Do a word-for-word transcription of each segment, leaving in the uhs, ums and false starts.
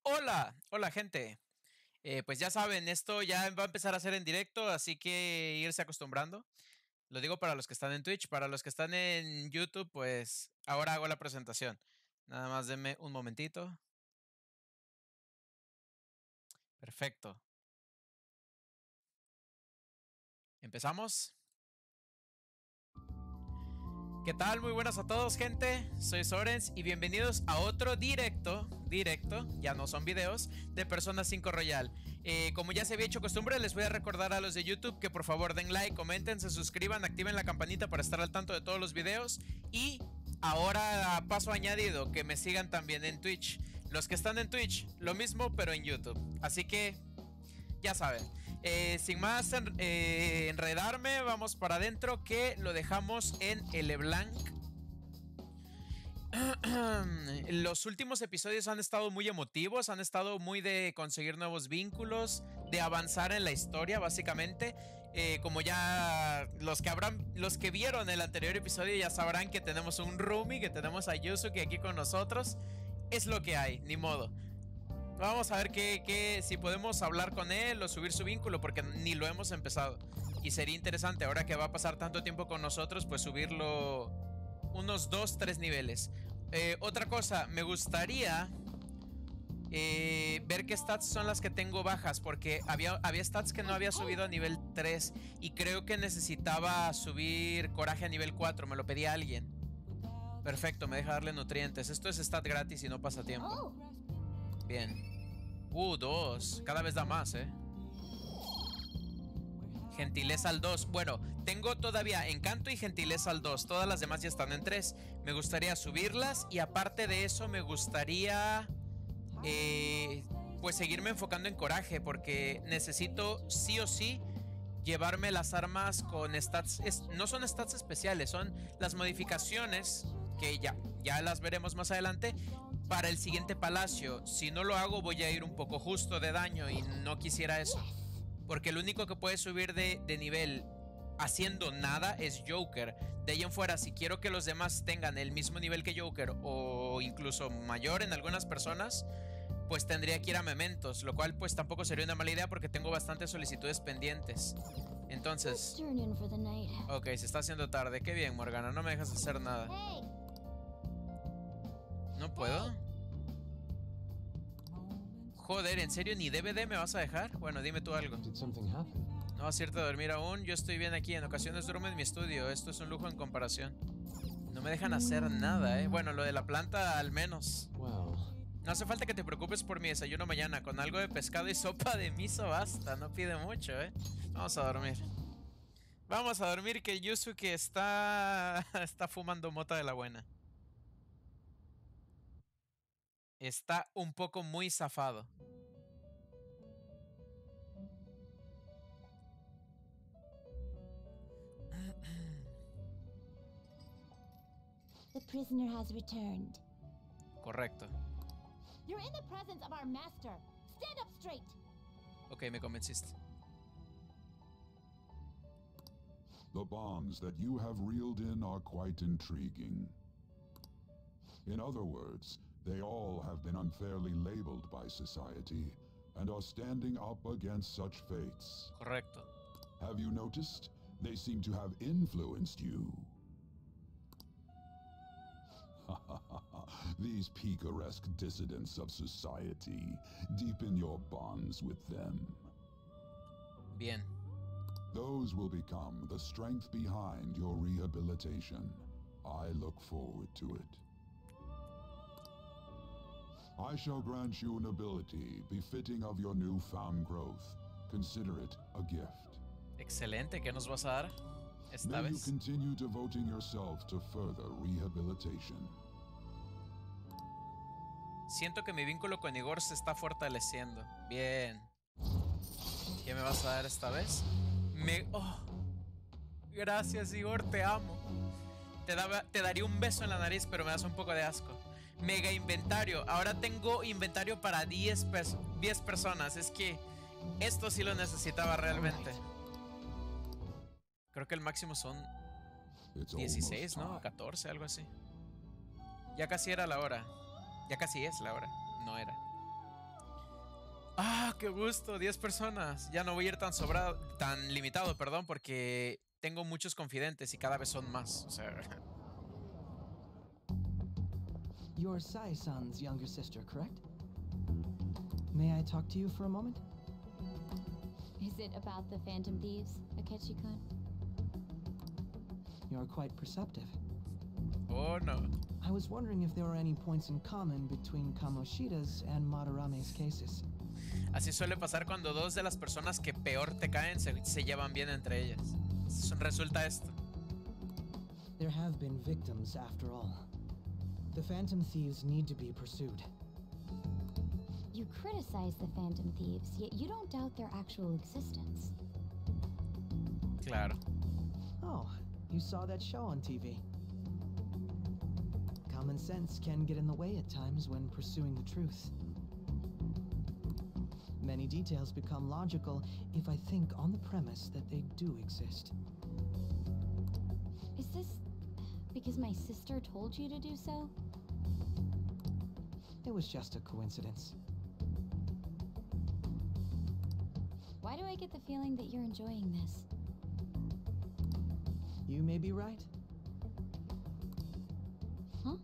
Hola, hola gente. Eh, pues ya saben, esto ya va a empezar a ser en directo, así que irse acostumbrando. Lo digo para los que están en Twitch, para los que están en YouTube, pues ahora hago la presentación. Nada más denme un momentito. Perfecto. ¿Empezamos? ¿Qué tal? Muy buenas a todos, gente. Soy Sorens y bienvenidos a otro directo, directo, ya no son videos, de Persona cinco Royal. Eh, como ya se había hecho costumbre, les voy a recordar a los de YouTube que por favor den like, comenten, se suscriban, activen la campanita para estar al tanto de todos los videos. Y ahora, paso añadido, que me sigan también en Twitch. Los que están en Twitch, lo mismo, pero en YouTube. Así que, ya saben. Eh, sin más en, eh, enredarme, vamos para adentro, que lo dejamos en el LeBlanc. Los últimos episodios han estado muy emotivos, han estado muy de conseguir nuevos vínculos, de avanzar en la historia, básicamente. Eh, como ya los que habrán, los que vieron el anterior episodio ya sabrán que tenemos un roomie, que tenemos a Yusuke aquí con nosotros. Es lo que hay, ni modo. Vamos a ver que, que, si podemos hablar con él o subir su vínculo, porque ni lo hemos empezado. Y sería interesante, ahora que va a pasar tanto tiempo con nosotros, pues subirlo unos dos, tres niveles. Eh, otra cosa, me gustaría eh, ver qué stats son las que tengo bajas, porque había, había stats que no había subido a nivel tres y creo que necesitaba subir coraje a nivel cuatro, me lo pedía alguien. Perfecto, me deja darle nutrientes. Esto es stat gratis y no pasa tiempo. Bien. Uh, dos. Cada vez da más, eh. Gentileza al dos. Bueno, tengo todavía encanto y gentileza al dos. Todas las demás ya están en tres. Me gustaría subirlas. Y aparte de eso, me gustaría eh, pues seguirme enfocando en coraje. Porque necesito sí o sí llevarme las armas con stats. Es, no son stats especiales, son las modificaciones que ya, ya las veremos más adelante. Para el siguiente palacio. Si no lo hago, voy a ir un poco justo de daño y no quisiera eso. Porque el único que puede subir de, de nivel haciendo nada es Joker. De ahí en fuera, si quiero que los demás tengan el mismo nivel que Joker o incluso mayor en algunas personas, pues tendría que ir a Mementos, lo cual pues tampoco sería una mala idea porque tengo bastantes solicitudes pendientes. Entonces... Ok, se está haciendo tarde. Qué bien, Morgana, no me dejas hacer nada. ¿No puedo? Joder, ¿en serio ni D V D me vas a dejar? Bueno, dime tú algo. No vas a irte a dormir aún. Yo estoy bien aquí. En ocasiones duermo en mi estudio. Esto es un lujo en comparación. No me dejan hacer nada, ¿eh? Bueno, lo de la planta al menos. No hace falta que te preocupes por mi desayuno mañana. Con algo de pescado y sopa de miso basta. No pide mucho, ¿eh? Vamos a dormir. Vamos a dormir, que Yusuke está... está fumando mota de la buena. Está un poco muy zafado. The prisoner has returned. Correcto. You're in the presence of our master. Stand up straight. Ok, me convenciste. The bonds that you have reeled in are quite intriguing. In other words, they all have been unfairly labeled by society and are standing up against such fates. Correcto. Have you noticed? They seem to have influenced you. These picaresque dissidents of society, deepen your bonds with them. Bien. Those will become the strength behind your rehabilitation. I look forward to it. I shall grant you an ability befitting of your newfound growth. Consider it a gift. Excelente, ¿qué nos vas a dar esta May vez? you continue devoting yourself to further rehabilitation. Siento que mi vínculo con Igor se está fortaleciendo. Bien. ¿Qué me vas a dar esta vez? Me... Oh. Gracias, Igor, te amo. Te, daba, te daría un beso en la nariz, pero me das un poco de asco. Mega inventario. Ahora tengo inventario para diez, pers diez personas. Es que esto sí lo necesitaba realmente. Creo que el máximo son dieciséis, ¿no? catorce, algo así. Ya casi era la hora. Ya casi es la hora. No era. Ah, qué gusto, diez personas. Ya no voy a ir tan sobrado, tan limitado, perdón, porque tengo muchos confidentes y cada vez son más. O sea, You're Sai-san's younger sister, correct? May I talk to you for a moment? Is it about the Phantom Thieves, Akechi-kun? You're quite perceptive. oh no. I was wondering if there were any points in common between Kamoshida's and Madarame's cases. Así suele pasar cuando dos de las personas que peor te caen se, se llevan bien entre ellas. S- Resulta esto. There have been victims, after all. The Phantom Thieves need to be pursued. You criticize the Phantom Thieves, yet you don't doubt their actual existence. Claro. Oh, you saw that show on T V. Common sense can get in the way at times when pursuing the truth. Many details become logical if I think on the premise that they do exist. Is this because my sister told you to do so? It was just a coincidence. Why do I get the feeling that you're enjoying this? You may be right. Huh?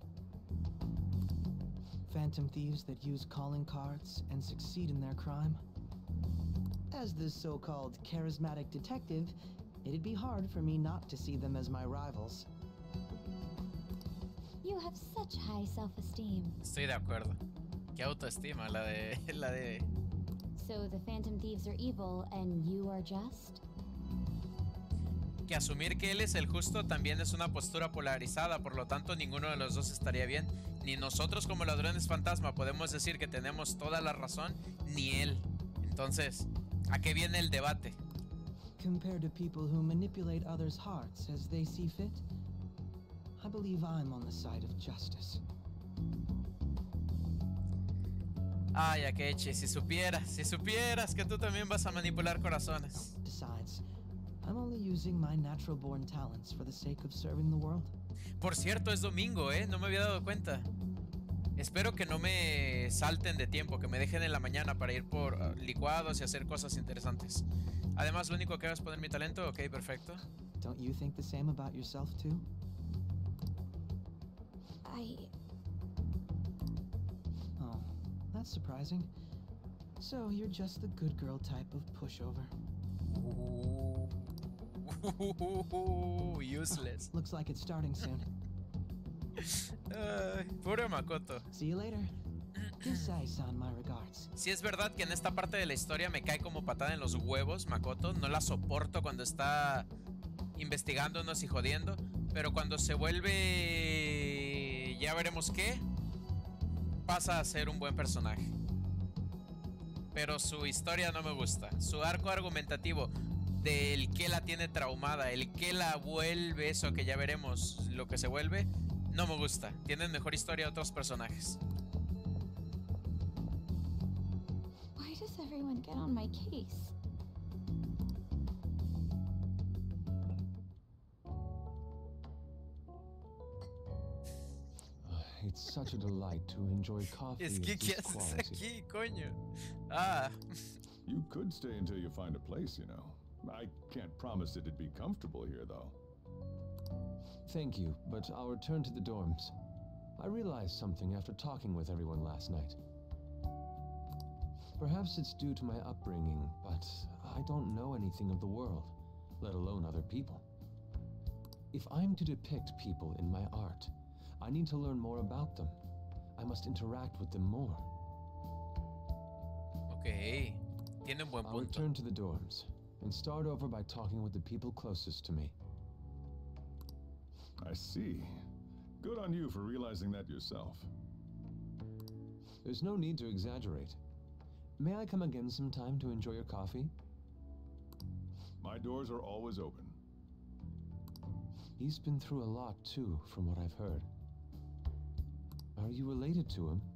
Phantom thieves that use calling cards and succeed in their crime. As the so-called charismatic detective, it'd be hard for me not to see them as my rivals. You have such high self-esteem. Estoy de acuerdo. Qué autoestima la de la de So the Phantom Thieves are evil and you are just? que asumir que él es el justo también es una postura polarizada, por lo tanto ninguno de los dos estaría bien. Ni nosotros como ladrones fantasma podemos decir que tenemos toda la razón, ni él. Entonces, ¿a qué viene el debate? Compared to people who manipulate others' hearts as they see fit, I believe I'm on the side of justice. Ay, Akechi, si supieras, si supieras que tú también vas a manipular corazones. Besides, I'm only using my natural-born talents for the sake of serving the world. Por cierto, es domingo, ¿eh? No me había dado cuenta. Espero que no me salten de tiempo, que me dejen en la mañana para ir por uh, licuados y hacer cosas interesantes. Además, lo único que hago es poner mi talento. Ok, perfecto. Don't you think the same about yourself, too? I... Oh, that's surprising. So you're just the good girl type of pushover. Ooh, useless. Looks like it's starting soon. Ay, pobre Makoto. See you later. Give Sai-san my regards. Si es verdad que en esta parte de la historia me cae como patada en los huevos, Makoto. No la soporto cuando está investigándonos y jodiendo. Pero cuando se vuelve... ya veremos qué. Pasa a ser un buen personaje. Pero su historia no me gusta. Su arco argumentativo del que la tiene traumada, el que la vuelve, eso que ya veremos lo que se vuelve, no me gusta. Tienen mejor historia otros personajes. Why does everyone get on my case? It's such a delight to enjoy coffee Es of que, ¿qué this haces quality. aquí, coño? Ah, You could stay until you find a place, you know. I can't promise it'd be comfortable here, though. Thank you, but I'll return to the dorms. I realized something after talking with everyone last night. Perhaps it's due to my upbringing, but I don't know anything of the world, let alone other people. If I'm to depict people in my art, I need to learn more about them. I must interact with them more. ok. Tiene un buen I'll punto. return to the dorms and start over by talking with the people closest to me. I see. Good on you for realizing that yourself. There's no need to exaggerate. May I come again sometime to enjoy your coffee? My doors are always open. He's been through a lot too, from what I've heard. Are you related to him?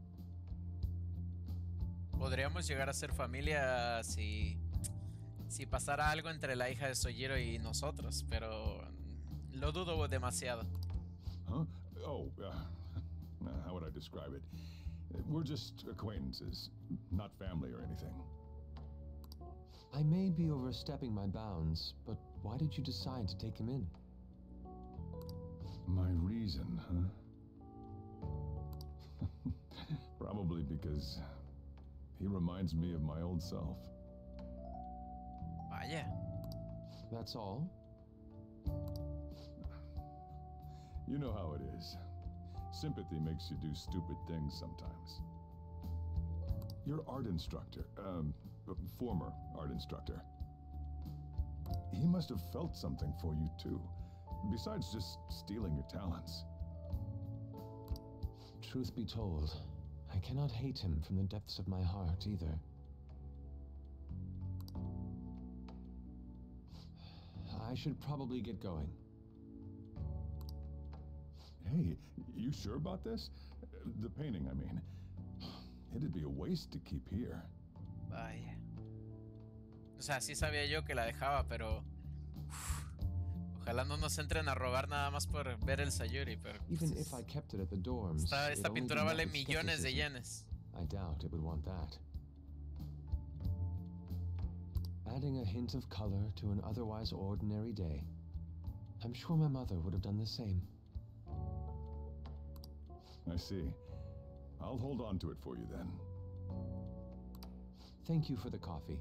Podríamos llegar a ser familia si, si pasara algo entre la hija de Sojiro y nosotros, pero lo dudo demasiado. Huh? Oh, uh, how would I describe it? We're just acquaintances, not family or anything. I may be overstepping my bounds, but why did you decide to take him in? My reason, huh? Probably because he reminds me of my old self. Vaya. That's all? You know how it is. Sympathy makes you do stupid things sometimes. Your art instructor, um, former art instructor, he must have felt something for you too, besides just stealing your talents. Truth be told, I cannot hate him from the depths of my heart either. I should probably get going. Hey, you sure about this? The painting, I mean. It'd be a waste to keep here. Vaya. O sea, sí sabía yo que la dejaba, pero... Uf, ojalá no nos entren a robar nada más por ver el Sayuri, pero... Even if I kept it at the dorms, Esta, esta it'd only pintura be vale met with millones de skepticism. yenes. I doubt it would want that. Adding a hint of color to an otherwise ordinary day. I'm sure my mother would have done the same. I see. I'll hold on to it for you then. Thank you for the coffee.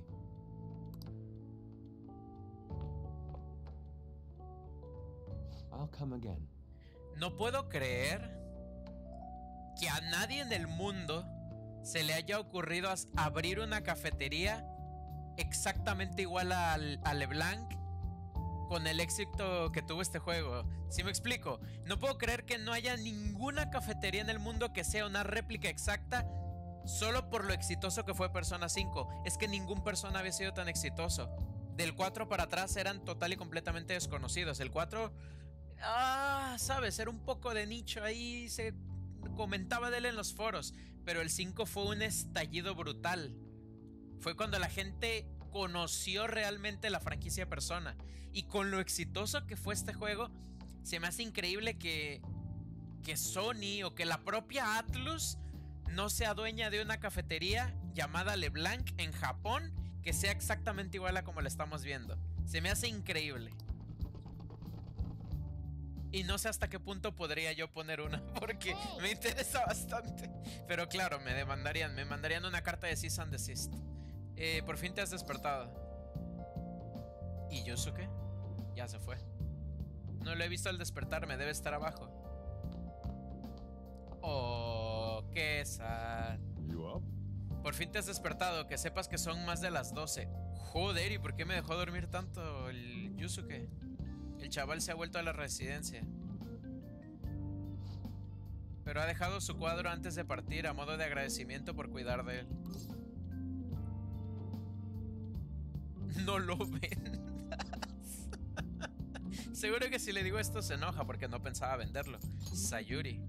I'll come again. No puedo creer que a nadie en el mundo se le haya ocurrido as- abrir una cafetería exactamente igual al, a LeBlanc con el éxito que tuvo este juego. ¿Sí me explico? No puedo creer que no haya ninguna cafetería en el mundo que sea una réplica exacta solo por lo exitoso que fue Persona cinco. Es que ningún Persona había sido tan exitoso. Del cuatro para atrás eran total y completamente desconocidos. El cuatro, ah, sabes, era un poco de nicho ahí, se comentaba de él en los foros. Pero el cinco fue un estallido brutal. Fue cuando la gente conoció realmente la franquicia Persona. Y con lo exitoso que fue este juego, se me hace increíble que, que Sony o que la propia Atlus no sea dueña de una cafetería llamada LeBlanc en Japón que sea exactamente igual a como la estamos viendo. Se me hace increíble. Y no sé hasta qué punto podría yo poner una, porque me interesa bastante. Pero claro, me demandarían, me mandarían una carta de cease and desist. Eh, por fin te has despertado. ¿Y Yusuke? Ya se fue. No lo he visto al despertarme, debe estar abajo. Oh, qué sad. You up? Por fin te has despertado, que sepas que son más de las doce. Joder, ¿y por qué me dejó dormir tanto el Yusuke? El chaval se ha vuelto a la residencia. Pero ha dejado su cuadro antes de partir a modo de agradecimiento por cuidar de él. No lo vendas. Seguro que si le digo esto se enoja porque no pensaba venderlo. Sayuri.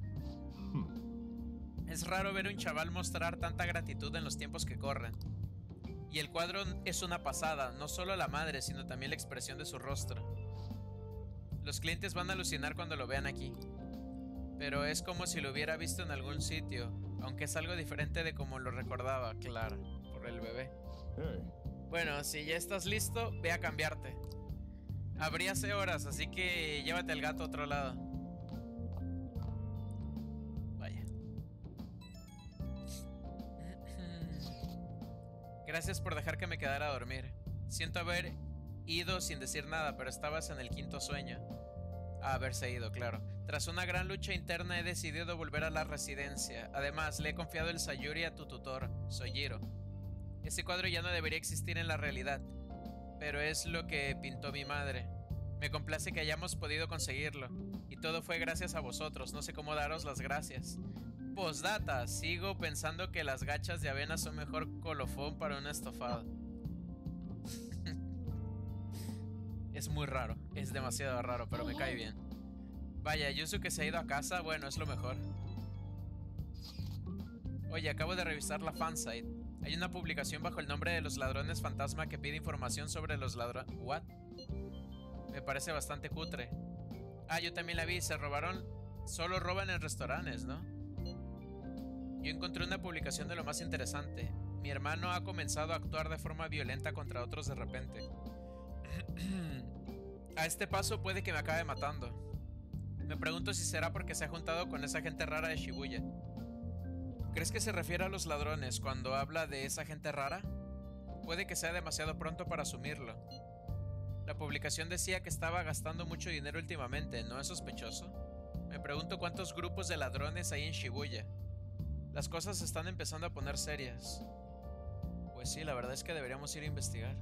Es raro ver a un chaval mostrar tanta gratitud en los tiempos que corren. Y el cuadro es una pasada, no solo la madre, sino también la expresión de su rostro. Los clientes van a alucinar cuando lo vean aquí. Pero es como si lo hubiera visto en algún sitio, aunque es algo diferente de como lo recordaba, claro, por el bebé. Hey. Bueno, si ya estás listo, ve a cambiarte. Abrí hace horas, así que llévate al gato a otro lado. Vaya. Gracias por dejar que me quedara a dormir. Siento haber ido sin decir nada, pero estabas en el quinto sueño. A haberse ido, claro. Tras una gran lucha interna he decidido volver a la residencia. Además, le he confiado el Sayuri a tu tutor, Sojiro. Ese cuadro ya no debería existir en la realidad, pero es lo que pintó mi madre. Me complace que hayamos podido conseguirlo, y todo fue gracias a vosotros. No sé cómo daros las gracias. Postdata, sigo pensando que las gachas de avena son mejor colofón para un estofado. Es muy raro, es demasiado raro, pero me cae bien. Vaya, Yusuke se ha ido a casa, bueno, es lo mejor. Oye, acabo de revisar la fansite. Hay una publicación bajo el nombre de los ladrones fantasma que pide información sobre los ladrones... ¿What? Me parece bastante cutre. Ah, yo también la vi, se robaron... Solo roban en restaurantes, ¿no? Yo encontré una publicación de lo más interesante. Mi hermano ha comenzado a actuar de forma violenta contra otros de repente. A este paso puede que me acabe matando. Me pregunto si será porque se ha juntado con esa gente rara de Shibuya. ¿Crees que se refiere a los ladrones cuando habla de esa gente rara? Puede que sea demasiado pronto para asumirlo. La publicación decía que estaba gastando mucho dinero últimamente, ¿no es sospechoso? Me pregunto cuántos grupos de ladrones hay en Shibuya. Las cosas se están empezando a poner serias. Pues sí, la verdad es que deberíamos ir a investigar.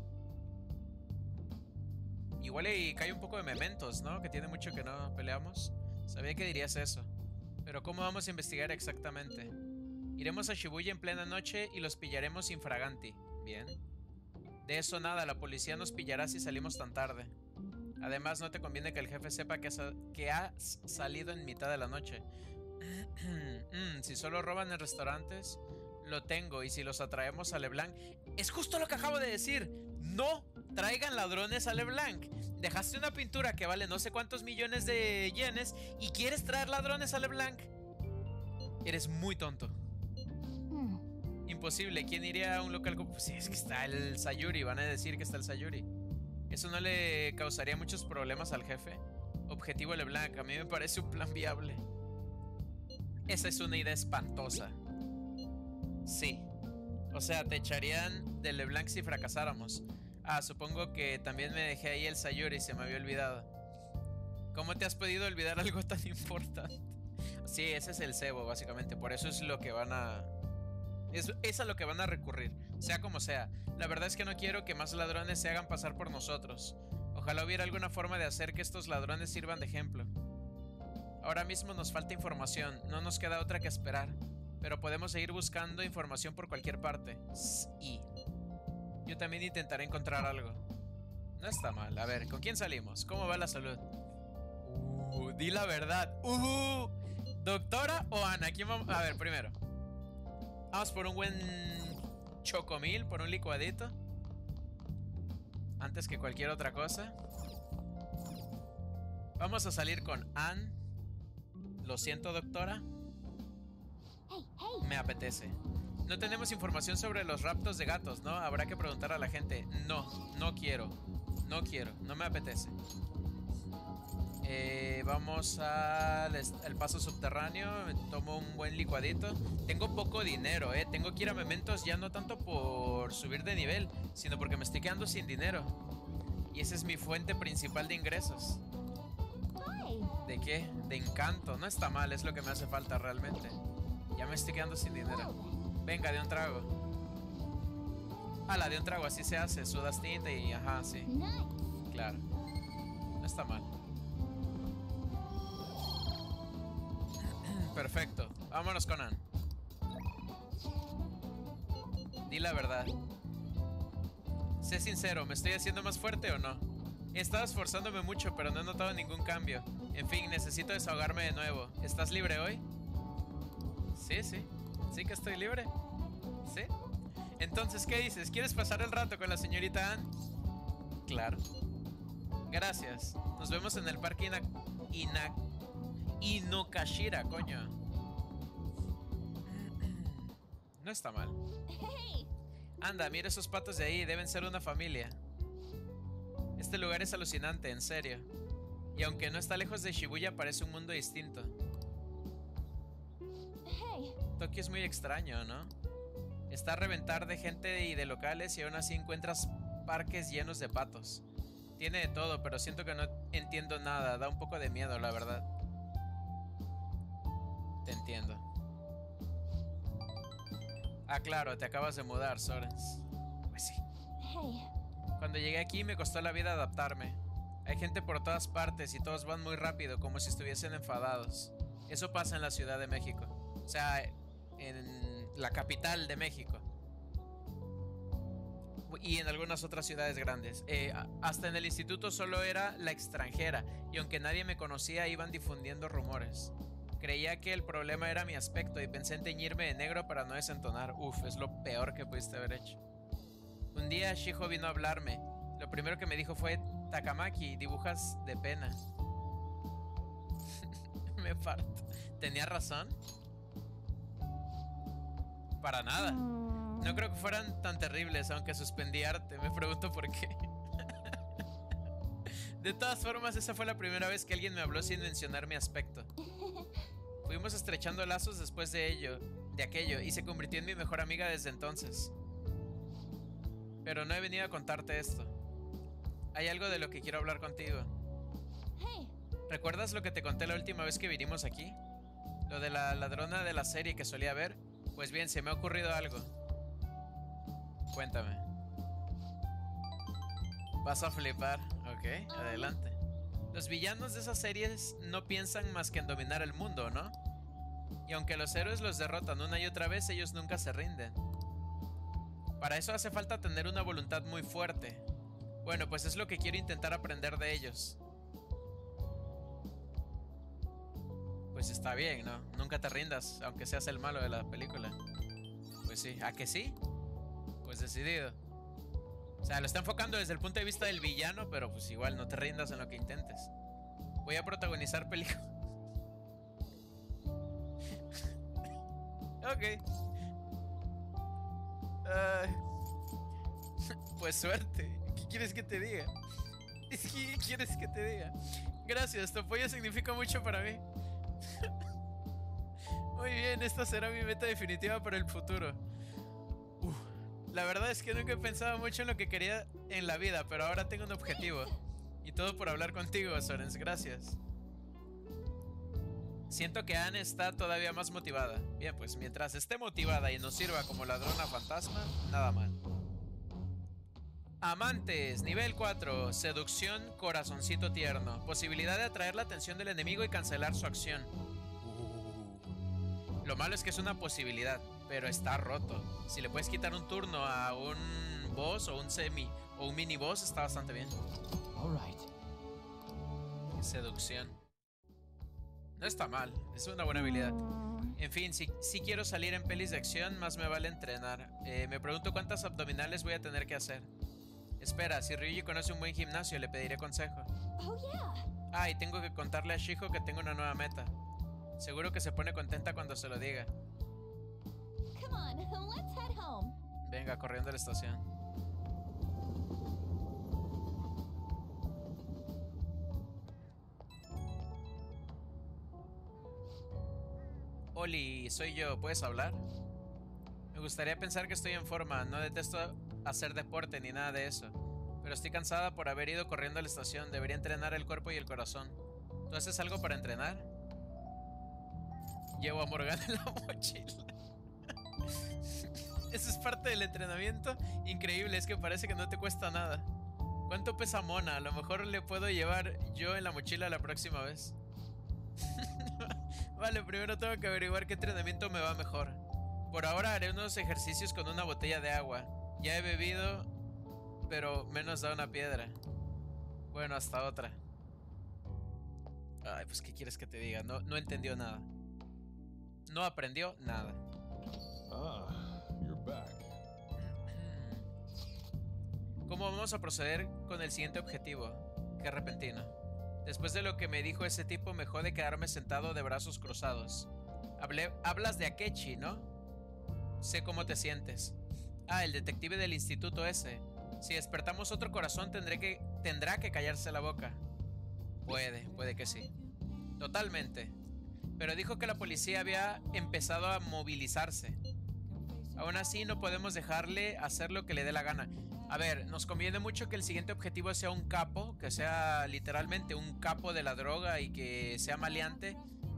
Igual y cae un poco de Mementos, ¿no? Que tiene mucho que no peleamos. Sabía que dirías eso. Pero ¿cómo vamos a investigar exactamente? Iremos a Shibuya en plena noche y los pillaremos infraganti. Bien. De eso nada, la policía nos pillará si salimos tan tarde. Además, no te conviene que el jefe sepa que has, que has salido en mitad de la noche. mm, si solo roban en restaurantes, lo tengo. Y si los atraemos a LeBlanc... ¡Es justo lo que acabo de decir! ¡No traigan ladrones a LeBlanc! Dejaste una pintura que vale no sé cuántos millones de yenes y quieres traer ladrones a LeBlanc. Eres muy tonto. Hmm. Imposible. ¿Quién iría a un local como... Pues sí, es que está el Sayuri. Van a decir que está el Sayuri. ¿Eso no le causaría muchos problemas al jefe? Objetivo LeBlanc. A mí me parece un plan viable. Esa es una idea espantosa. Sí. O sea, te echarían de LeBlanc si fracasáramos. Ah, supongo que también me dejé ahí el Sayuri y se me había olvidado. ¿Cómo te has podido olvidar algo tan importante? Sí, ese es el cebo, básicamente. Por eso es lo que van a... Es, es a lo que van a recurrir, sea como sea. La verdad es que no quiero que más ladrones se hagan pasar por nosotros. Ojalá hubiera alguna forma de hacer que estos ladrones sirvan de ejemplo. Ahora mismo nos falta información, no nos queda otra que esperar. Pero podemos seguir buscando información por cualquier parte. Y yo también intentaré encontrar algo. No está mal. A ver, ¿con quién salimos? ¿Cómo va la salud? Uh, di la verdad. Uh, ¿Doctora o Ana? ¿Quién vamos? A ver, primero. Vamos por un buen chocomil, por un licuadito. Antes que cualquier otra cosa. Vamos a salir con Anne. Lo siento, doctora. Me apetece. No tenemos información sobre los raptos de gatos, ¿no? Habrá que preguntar a la gente. No, no quiero. No quiero, no me apetece. Eh, vamos al el paso subterráneo. Me tomo un buen licuadito. Tengo poco dinero, eh. Tengo que ir a Mementos ya no tanto por subir de nivel, sino porque me estoy quedando sin dinero. Y esa es mi fuente principal de ingresos. ¿De qué? De encanto. No está mal, es lo que me hace falta realmente. Ya me estoy quedando sin dinero. Venga, de un trago. Ala, de un trago, así se hace. Sudas tinta y ajá, sí. Claro. No está mal. Perfecto. Vámonos con Anne. Di la verdad. Sé sincero, ¿me estoy haciendo más fuerte o no? He estado esforzándome mucho, pero no he notado ningún cambio. En fin, necesito desahogarme de nuevo. ¿Estás libre hoy? Sí, sí. Sí que estoy libre. ¿Sí? Entonces, ¿qué dices? ¿Quieres pasar el rato con la señorita Anne? Claro. Gracias. Nos vemos en el parque Ina... Ina... Inokashira, coño. No está mal. Anda, mira esos patos de ahí. Deben ser una familia. Este lugar es alucinante, en serio. Y aunque no está lejos de Shibuya, parece un mundo distinto. Tokio es muy extraño, ¿no? Está a reventar de gente y de locales y aún así encuentras parques llenos de patos. Tiene de todo, pero siento que no entiendo nada. Da un poco de miedo, la verdad. Te entiendo. Ah, claro, te acabas de mudar, Sorens. Pues sí. Cuando llegué aquí me costó la vida adaptarme. Hay gente por todas partes y todos van muy rápido, como si estuviesen enfadados. Eso pasa en la Ciudad de México. O sea, en la capital de México. Y en algunas otras ciudades grandes. Eh, hasta en el instituto solo era la extranjera. Y aunque nadie me conocía, iban difundiendo rumores. Creía que el problema era mi aspecto y pensé en teñirme de negro para no desentonar. Uf, es lo peor que pudiste haber hecho. Un día Shiho vino a hablarme. Lo primero que me dijo fue: Takamaki, dibujas de pena. Me parto. ¿Tenía razón? Para nada. No creo que fueran tan terribles, aunque suspendí arte. Me pregunto por qué. De todas formas, esa fue la primera vez que alguien me habló sin mencionar mi aspecto. Fuimos estrechando lazos después de ello, de aquello, y se convirtió en mi mejor amiga desde entonces. Pero no he venido a contarte esto. Hay algo de lo que quiero hablar contigo. ¿Recuerdas lo que te conté la última vez que vinimos aquí? Lo de la ladrona de la serie que solía ver. Pues bien, se me ha ocurrido algo. Cuéntame. Vas a flipar. Ok, adelante. Los villanos de esas series no piensan más que en dominar el mundo, ¿no? Y aunque los héroes los derrotan una y otra vez, ellos nunca se rinden. Para eso hace falta tener una voluntad muy fuerte. Bueno, pues es lo que quiero intentar aprender de ellos. Pues está bien, ¿no? Nunca te rindas, aunque seas el malo de la película. Pues sí, ¿a que sí? Pues decidido. O sea, lo está enfocando desde el punto de vista del villano, pero pues igual no te rindas en lo que intentes. Voy a protagonizar películas. Ok. Uh, pues suerte. ¿Qué quieres que te diga? ¿Qué quieres que te diga? Gracias, tu apoyo significa mucho para mí. Muy bien, esta será mi meta definitiva para el futuro. Uf, la verdad es que nunca he pensado mucho en lo que quería en la vida, pero ahora tengo un objetivo. Y todo por hablar contigo, Sorens, gracias. Siento que Anne está todavía más motivada. Bien, pues mientras esté motivada y nos sirva como ladrona fantasma, nada mal. Amantes, nivel cuatro, seducción, corazoncito tierno. Posibilidad de atraer la atención del enemigo y cancelar su acción. Uh. Lo malo es que es una posibilidad, pero está roto. Si le puedes quitar un turno a un boss o un semi o un mini boss, está bastante bien. All right. Seducción. No está mal, es una buena habilidad. En fin, si, si quiero salir en pelis de acción, más me vale entrenar. Eh, me pregunto cuántas abdominales voy a tener que hacer. Espera, si Ryuji conoce un buen gimnasio, le pediré consejo. Oh, yeah. Ah, y tengo que contarle a Shiho que tengo una nueva meta. Seguro que se pone contenta cuando se lo diga. Come on, let's head home. Venga, corriendo a la estación. Oli, soy yo, ¿puedes hablar? Me gustaría pensar que estoy en forma, no detesto hacer deporte ni nada de eso. Pero estoy cansada por haber ido corriendo a la estación, debería entrenar el cuerpo y el corazón. ¿Tú haces algo para entrenar? Llevo a Morgana en la mochila. Eso es parte del entrenamiento. Increíble, es que parece que no te cuesta nada. ¿Cuánto pesa Mona? A lo mejor le puedo llevar yo en la mochila la próxima vez. Vale, primero tengo que averiguar qué entrenamiento me va mejor. Por ahora haré unos ejercicios con una botella de agua. Ya he bebido, pero menos da una piedra. Bueno, hasta otra. Ay, pues ¿qué quieres que te diga? No, no entendió nada. No aprendió nada. Ah, you're back. ¿Cómo vamos a proceder con el siguiente objetivo? Qué repentino. Después de lo que me dijo ese tipo, me jode quedarme sentado de brazos cruzados. Hablé, hablas de Akechi, ¿no? Sé cómo te sientes. Ah, el detective del instituto ese. Si despertamos otro corazón, tendré que, tendrá que callarse la boca. Puede, puede que sí. Totalmente. Pero dijo que la policía había empezado a movilizarse. Aún así, no podemos dejarle hacer lo que le dé la gana. A ver, nos conviene mucho que el siguiente objetivo sea un capo, que sea literalmente un capo de la droga y que sea maleante.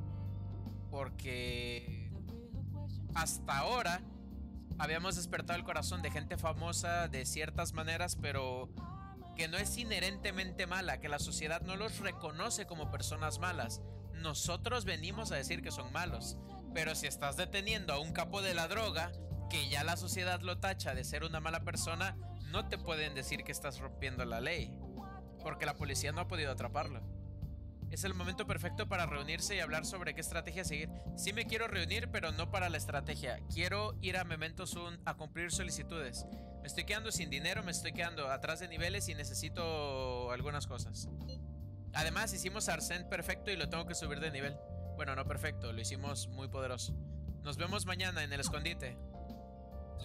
Porque hasta ahora habíamos despertado el corazón de gente famosa de ciertas maneras, pero que no es inherentemente mala, que la sociedad no los reconoce como personas malas. Nosotros venimos a decir que son malos. Pero si estás deteniendo a un capo de la droga, que ya la sociedad lo tacha de ser una mala persona, no te pueden decir que estás rompiendo la ley, porque la policía no ha podido atraparlo. Es el momento perfecto para reunirse y hablar sobre qué estrategia seguir. Sí me quiero reunir, pero no para la estrategia. Quiero ir a Memento Zoom a cumplir solicitudes. Me estoy quedando sin dinero, me estoy quedando atrás de niveles y necesito algunas cosas. Además, hicimos Arsène perfecto y lo tengo que subir de nivel. Bueno, no perfecto, lo hicimos muy poderoso. Nos vemos mañana en el escondite.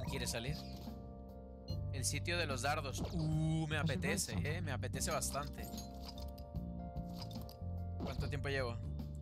¿Quién quiere salir? El sitio de los dardos. Uh, me apetece, eh. Me apetece bastante. ¿Cuánto tiempo llevo?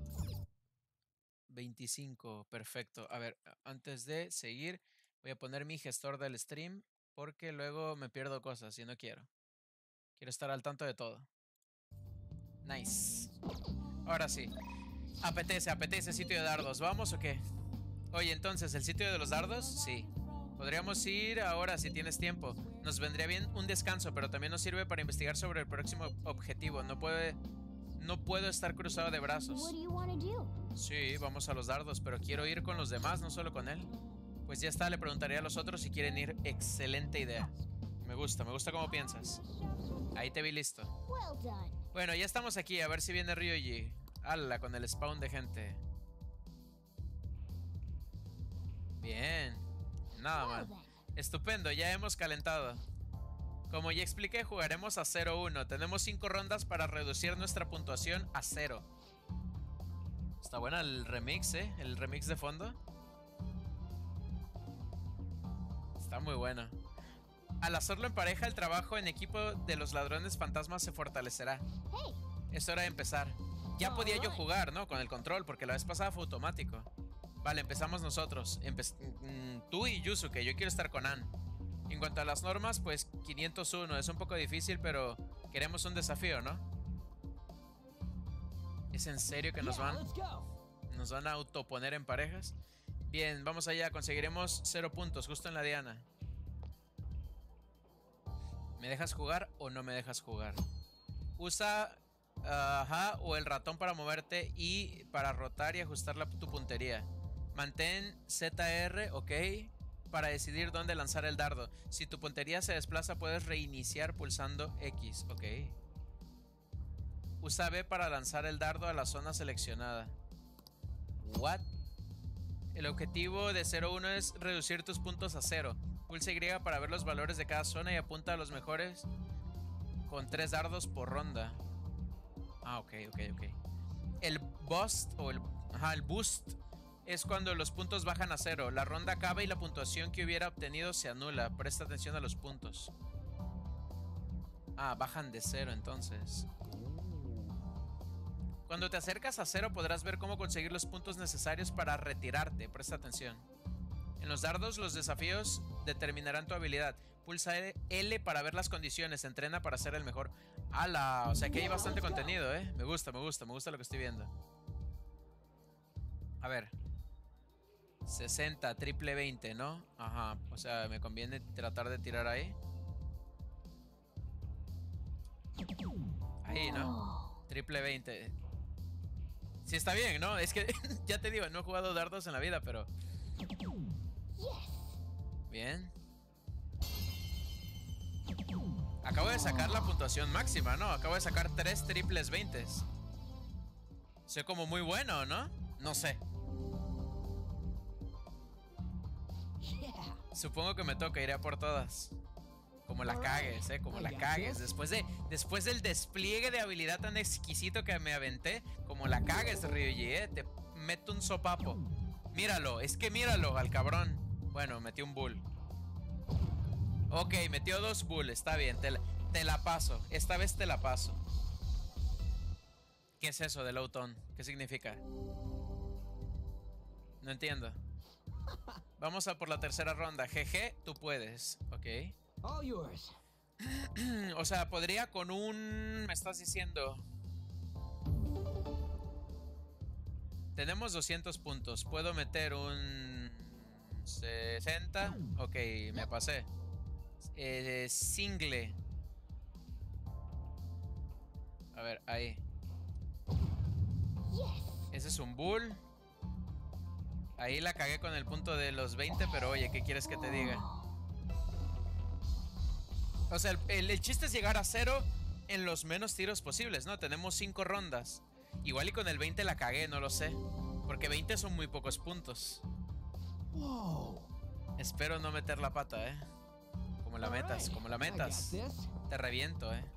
veinticinco, perfecto. A ver, antes de seguir, voy a poner mi gestor del stream porque luego me pierdo cosas y no quiero. Quiero estar al tanto de todo. Nice. Ahora sí. Apetece, apetece sitio de dardos. ¿Vamos o qué? Oye, entonces, ¿el sitio de los dardos? Sí. Podríamos ir ahora si tienes tiempo. Nos vendría bien un descanso, pero también nos sirve para investigar sobre el próximo objetivo. No puede... No puedo estar cruzado de brazos. What do you want to do? Sí, vamos a los dardos, pero quiero ir con los demás, no solo con él. Pues ya está, le preguntaré a los otros si quieren ir. Excelente idea. Me gusta, me gusta cómo piensas. Ahí te vi listo. Well done. Bueno, ya estamos aquí, a ver si viene Ryuji. Ala, con el spawn de gente. Bien. Nada Well mal. then. Estupendo, ya hemos calentado. Como ya expliqué, jugaremos a cero uno. Tenemos cinco rondas para reducir nuestra puntuación a cero. Está buena el remix, ¿eh? El remix de fondo. Está muy bueno. Al hacerlo en pareja, el trabajo en equipo de los ladrones fantasmas se fortalecerá. Hey, Es hora de empezar. Ya podía yo jugar, ¿no? Con el control, porque la vez pasada fue automático. Vale, empezamos nosotros. Empe- mm, tú y Yusuke, yo quiero estar con Ann. En cuanto a las normas, pues quinientos uno. Es un poco difícil, pero queremos un desafío, ¿no? ¿Es en serio que nos van, nos van a autoponer en parejas? Bien, vamos allá. Conseguiremos cero puntos, justo en la diana. ¿Me dejas jugar o no me dejas jugar? Usa... Ajá, o el ratón para moverte y para rotar y ajustar la, tu puntería. Mantén Z R, ok, para decidir dónde lanzar el dardo. Si tu puntería se desplaza, puedes reiniciar pulsando X, ok. Usa B para lanzar el dardo a la zona seleccionada. What? El objetivo de cero uno es reducir tus puntos a cero. Pulsa Y para ver los valores de cada zona y apunta a los mejores con tres dardos por ronda. Ah, ok, ok, ok. El boost o el, ajá, el boost es cuando los puntos bajan a cero. La ronda acaba y la puntuación que hubiera obtenido se anula. Presta atención a los puntos. Ah, bajan de cero entonces. Cuando te acercas a cero podrás ver cómo conseguir los puntos necesarios para retirarte. Presta atención. En los dardos los desafíos determinarán tu habilidad. Pulsa L para ver las condiciones. Entrena para ser el mejor. ¡Hala! O sea que hay bastante contenido, ¿eh? Me gusta, me gusta, me gusta lo que estoy viendo. A ver. sesenta, triple veinte, ¿no? Ajá. O sea, me conviene tratar de tirar ahí. Ahí, ¿no? Triple veinte. Sí, está bien, ¿no? Es que ya te digo, no he jugado dardos en la vida, pero... Bien. Acabo de sacar la puntuación máxima, ¿no? Acabo de sacar tres triples veintes. Soy como muy bueno, ¿no? No sé. Supongo que me toca, iré a por todas. Como la cagues, ¿eh? Como la cagues. Después de, después del despliegue de habilidad tan exquisito que me aventé, como la cagues, Ryuji, ¿eh? Te meto un sopapo. Míralo, es que míralo al cabrón. Bueno, metí un bull. Ok, metió dos bull, está bien, te la, te la paso. Esta vez te la paso. ¿Qué es eso de low tone? ¿Qué significa? No entiendo. Vamos a por la tercera ronda. G G, tú puedes. Ok. All yours. O sea, podría con un... Me estás diciendo... Tenemos doscientos puntos. ¿Puedo meter un... sesenta? Ok, me pasé. Eh, single. A ver, ahí. Ese es un bull. Ahí la cagué con el punto de los veinte, pero oye, ¿qué quieres que te diga? O sea, el, el, el chiste es llegar a cero en los menos tiros posibles, ¿no? Tenemos cinco rondas. Igual y con el veinte la cagué, no lo sé. Porque veinte son muy pocos puntos. Espero no meter la pata, ¿eh? Como la metas, como la metas. Te reviento, ¿eh?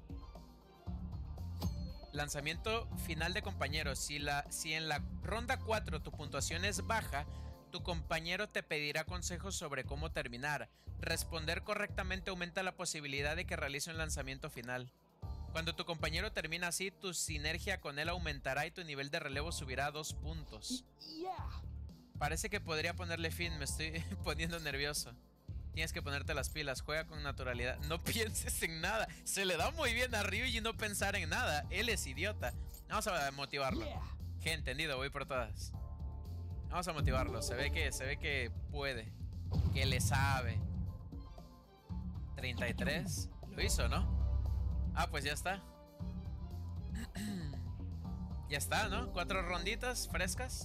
Lanzamiento final de compañeros. Si, la, si en la ronda cuatro tu puntuación es baja, Tu compañero te pedirá consejos sobre cómo terminar. Responder correctamente aumenta la posibilidad de que realice un lanzamiento final. Cuando tu compañero termina así, tu sinergia con él aumentará y tu nivel de relevo subirá a dos puntos. Parece que podría ponerle fin, me estoy poniendo nervioso. Tienes que ponerte las pilas, juega con naturalidad. No pienses en nada. Se le da muy bien a Ryuji no pensar en nada. Él es idiota. Vamos a motivarlo. Que entendido, voy por todas. Vamos a motivarlo. Se ve que, se ve que puede. Que le sabe. treinta y tres. Lo hizo, ¿no? Ah, pues ya está. Ya está, ¿no? Cuatro ronditas frescas.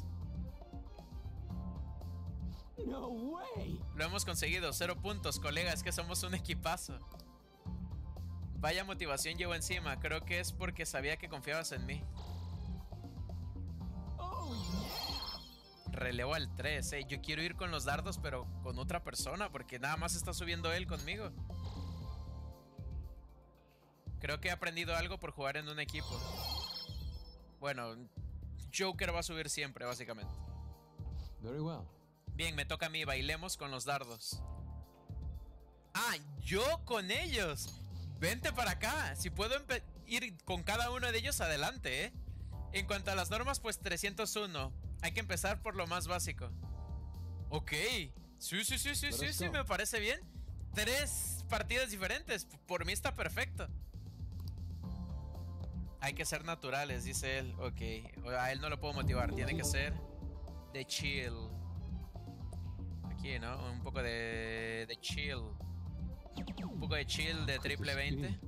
No way. Lo hemos conseguido, cero puntos, colega, es que somos un equipazo. Vaya motivación llevo encima, creo que es porque sabía que confiabas en mí. Oh, yeah. Relevo al tres, eh. Yo quiero ir con los dardos, pero con otra persona, porque nada más está subiendo él conmigo. Creo que he aprendido algo por jugar en un equipo. Bueno, Joker va a subir siempre, básicamente. Very well. Bien, me toca a mí, bailemos con los dardos. Ah, yo con ellos. Vente para acá. Si puedo ir con cada uno de ellos, adelante, ¿eh? En cuanto a las normas, pues trescientos uno. Hay que empezar por lo más básico. Ok. Sí, sí, sí, sí, sí, sí, me parece bien. Tres partidas diferentes. Por mí está perfecto. Hay que ser naturales, dice él. Ok. A él no lo puedo motivar. Tiene que ser de chill. Aquí, ¿no? Un poco de, de chill. Un poco de chill de triple veinte.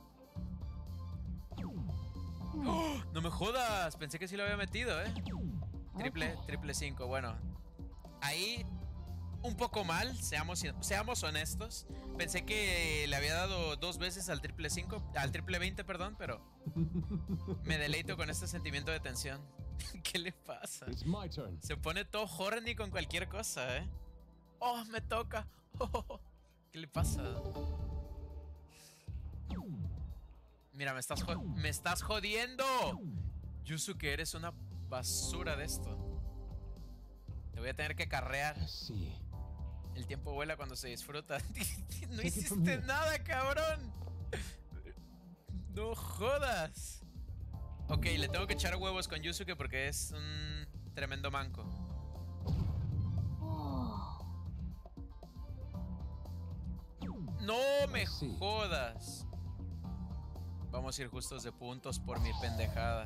¡Oh! ¡No me jodas! Pensé que sí lo había metido, ¿eh? Triple, triple cinco. Bueno, ahí un poco mal, seamos, seamos honestos. Pensé que le había dado dos veces al triple cinco, al triple veinte, perdón, pero me deleito con este sentimiento de tensión. ¿Qué le pasa? Se pone todo horny con cualquier cosa, ¿eh? Oh, me toca. Oh, ¿qué le pasa? Mira, me estás, me estás jodiendo. Yusuke, eres una basura de esto. Te voy a tener que carrear. Sí. El tiempo vuela cuando se disfruta. No hiciste nada, cabrón. No jodas. Ok, le tengo que echar huevos con Yusuke porque es un tremendo manco. No me jodas. Vamos a ir justos de puntos por mi pendejada.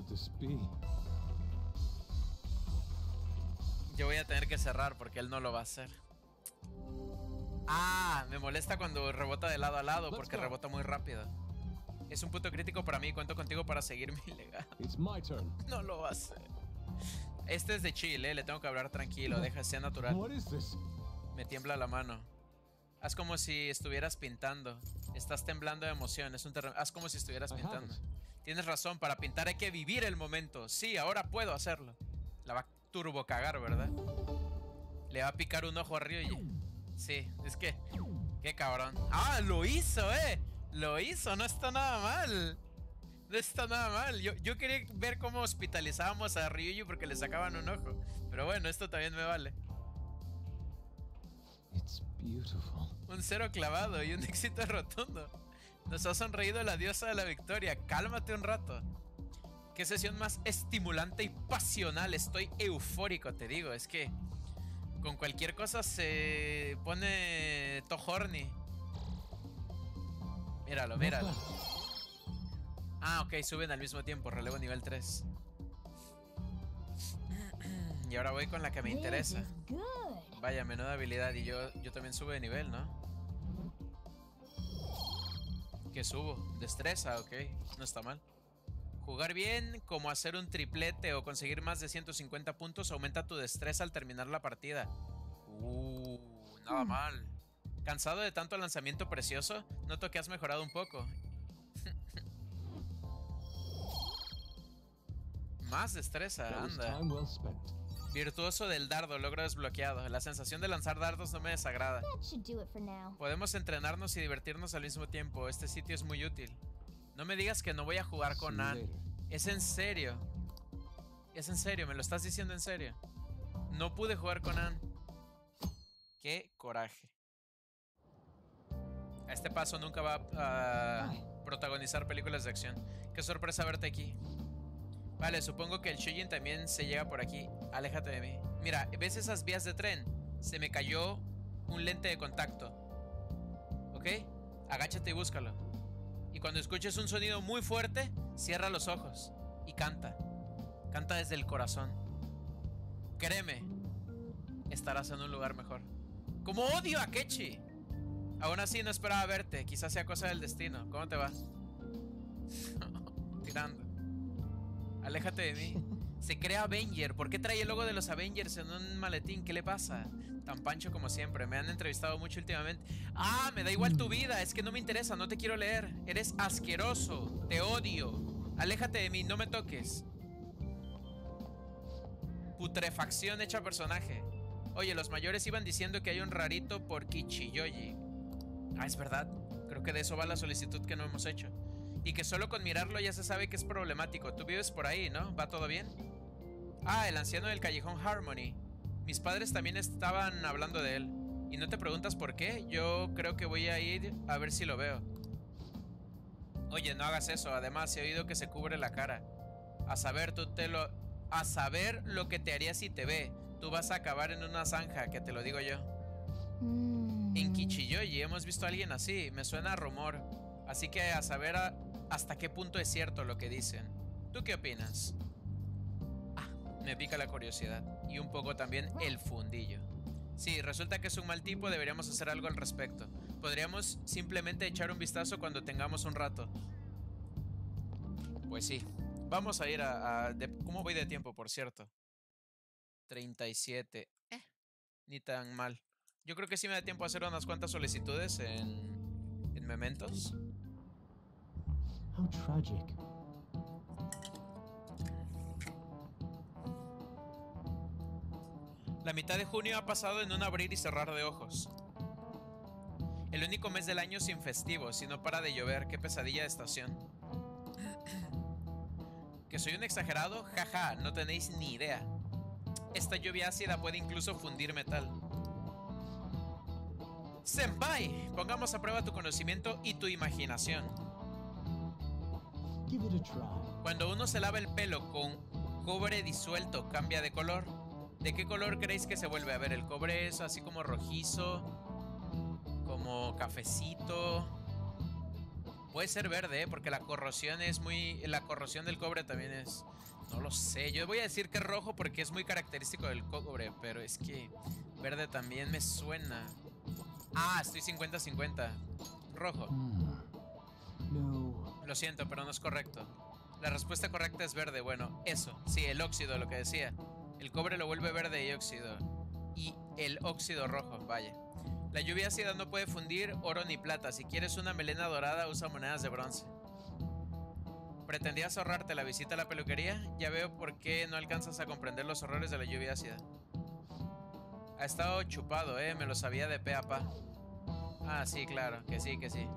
Yo voy a tener que cerrar porque él no lo va a hacer. Ah, me molesta cuando rebota de lado a lado porque rebota muy rápido. Es un punto crítico para mí. Cuento contigo para seguir mi legado. No lo va a hacer. Este es de chill, eh. Le tengo que hablar tranquilo. Deja ser natural. Me tiembla la mano. Haz como si estuvieras pintando. Estás temblando de emoción. Es un Haz como si estuvieras pintando. Tienes razón. Para pintar hay que vivir el momento. Sí, ahora puedo hacerlo. La va a turbo cagar, ¿verdad? Le va a picar un ojo a Ryuji. Sí, es que... Qué cabrón. ¡Ah, lo hizo, eh! Lo hizo, no está nada mal. No está nada mal. Yo, yo quería ver cómo hospitalizábamos a Ryuji porque le sacaban un ojo. Pero bueno, esto también me vale. It's beautiful. Un cero clavado y un éxito rotundo. Nos ha sonreído la diosa de la victoria. Cálmate un rato. Qué sesión más estimulante y pasional. Estoy eufórico, te digo. Es que con cualquier cosa se pone to horny. Míralo, míralo. Ah, ok, suben al mismo tiempo. Relevo nivel tres. Y ahora voy con la que me interesa. Vaya, menuda habilidad. Y yo, yo también subo de nivel, ¿no? ¿Qué subo? Destreza, ok. No está mal. Jugar bien, como hacer un triplete o conseguir más de ciento cincuenta puntos, aumenta tu destreza al terminar la partida. Uh, nada mal. ¿Cansado de tanto lanzamiento precioso? Noto que has mejorado un poco. Más destreza, anda. Virtuoso del dardo, logro desbloqueado. La sensación de lanzar dardos no me desagrada. Podemos entrenarnos y divertirnos al mismo tiempo. Este sitio es muy útil. No me digas que no voy a jugar con Ann. Es en serio. Es en serio, me lo estás diciendo en serio. No pude jugar con Anne. Qué coraje. A este paso nunca va a protagonizar películas de acción. Qué sorpresa verte aquí. Vale, supongo que el Shujin también se llega por aquí. Aléjate de mí. Mira, ¿ves esas vías de tren? Se me cayó un lente de contacto. ¿Ok? Agáchate y búscalo. Y cuando escuches un sonido muy fuerte, cierra los ojos y canta. Canta desde el corazón. Créeme, estarás en un lugar mejor. ¡Como odio a Kechi! Aún así no esperaba verte. Quizás sea cosa del destino. ¿Cómo te va? Tirando. Aléjate de mí. Se crea Avenger. ¿Por qué trae el logo de los Avengers en un maletín? ¿Qué le pasa? Tan pancho como siempre. Me han entrevistado mucho últimamente. Ah, me da igual tu vida. Es que no me interesa. No te quiero leer. Eres asqueroso. Te odio. Aléjate de mí. No me toques. Putrefacción hecha personaje. Oye, los mayores iban diciendo que hay un rarito por Kichiyoji. Ah, es verdad. Creo que de eso va la solicitud que no hemos hecho. Y que solo con mirarlo ya se sabe que es problemático. Tú vives por ahí, ¿no? ¿Va todo bien? Ah, el anciano del callejón Harmony. Mis padres también estaban hablando de él. ¿Y no te preguntas por qué? Yo creo que voy a ir a ver si lo veo. Oye, no hagas eso. Además, he oído que se cubre la cara. A saber, tú te lo... A saber lo que te haría si te ve. Tú vas a acabar en una zanja, que te lo digo yo. Mm. En Kichiyoji hemos visto a alguien así. Me suena a rumor. Así que a saber a, hasta qué punto es cierto lo que dicen. ¿Tú qué opinas? Ah, me pica la curiosidad. Y un poco también el fundillo. Sí, resulta que es un mal tipo. Deberíamos hacer algo al respecto. Podríamos simplemente echar un vistazo cuando tengamos un rato. Pues sí. Vamos a ir a... a de, ¿cómo voy de tiempo, por cierto? treinta y siete. Eh, ni tan mal. Yo creo que sí me da tiempo a hacer unas cuantas solicitudes en, en Mementos. How tragic. La mitad de junio ha pasado en un abrir y cerrar de ojos. El único mes del año sin festivos, y no para de llover. Qué pesadilla de estación. ¿Que soy un exagerado? Jaja, no tenéis ni idea. Esta lluvia ácida puede incluso fundir metal. Senpai, pongamos a prueba tu conocimiento y tu imaginación. Give it a try. Cuando uno se lava el pelo con cobre disuelto, ¿cambia de color? ¿De qué color creéis que se vuelve? A ver, el cobre es así como rojizo, como cafecito. Puede ser verde, ¿eh? Porque la corrosión es muy... La corrosión del cobre también es... No lo sé, yo voy a decir que es rojo porque es muy característico del cobre, pero es que verde también me suena. Ah, estoy cincuenta cincuenta. Rojo. Hmm. No. Lo siento, pero no es correcto. La respuesta correcta es verde. Bueno, eso, sí, el óxido, lo que decía. El cobre lo vuelve verde y óxido. Y el óxido rojo, vaya. La lluvia ácida no puede fundir oro ni plata. Si quieres una melena dorada, usa monedas de bronce. ¿Pretendías ahorrarte la visita a la peluquería? Ya veo por qué no alcanzas a comprender los horrores de la lluvia ácida. Ha estado chupado, eh, me lo sabía de pe a pa. Ah, sí, claro, que sí, que sí.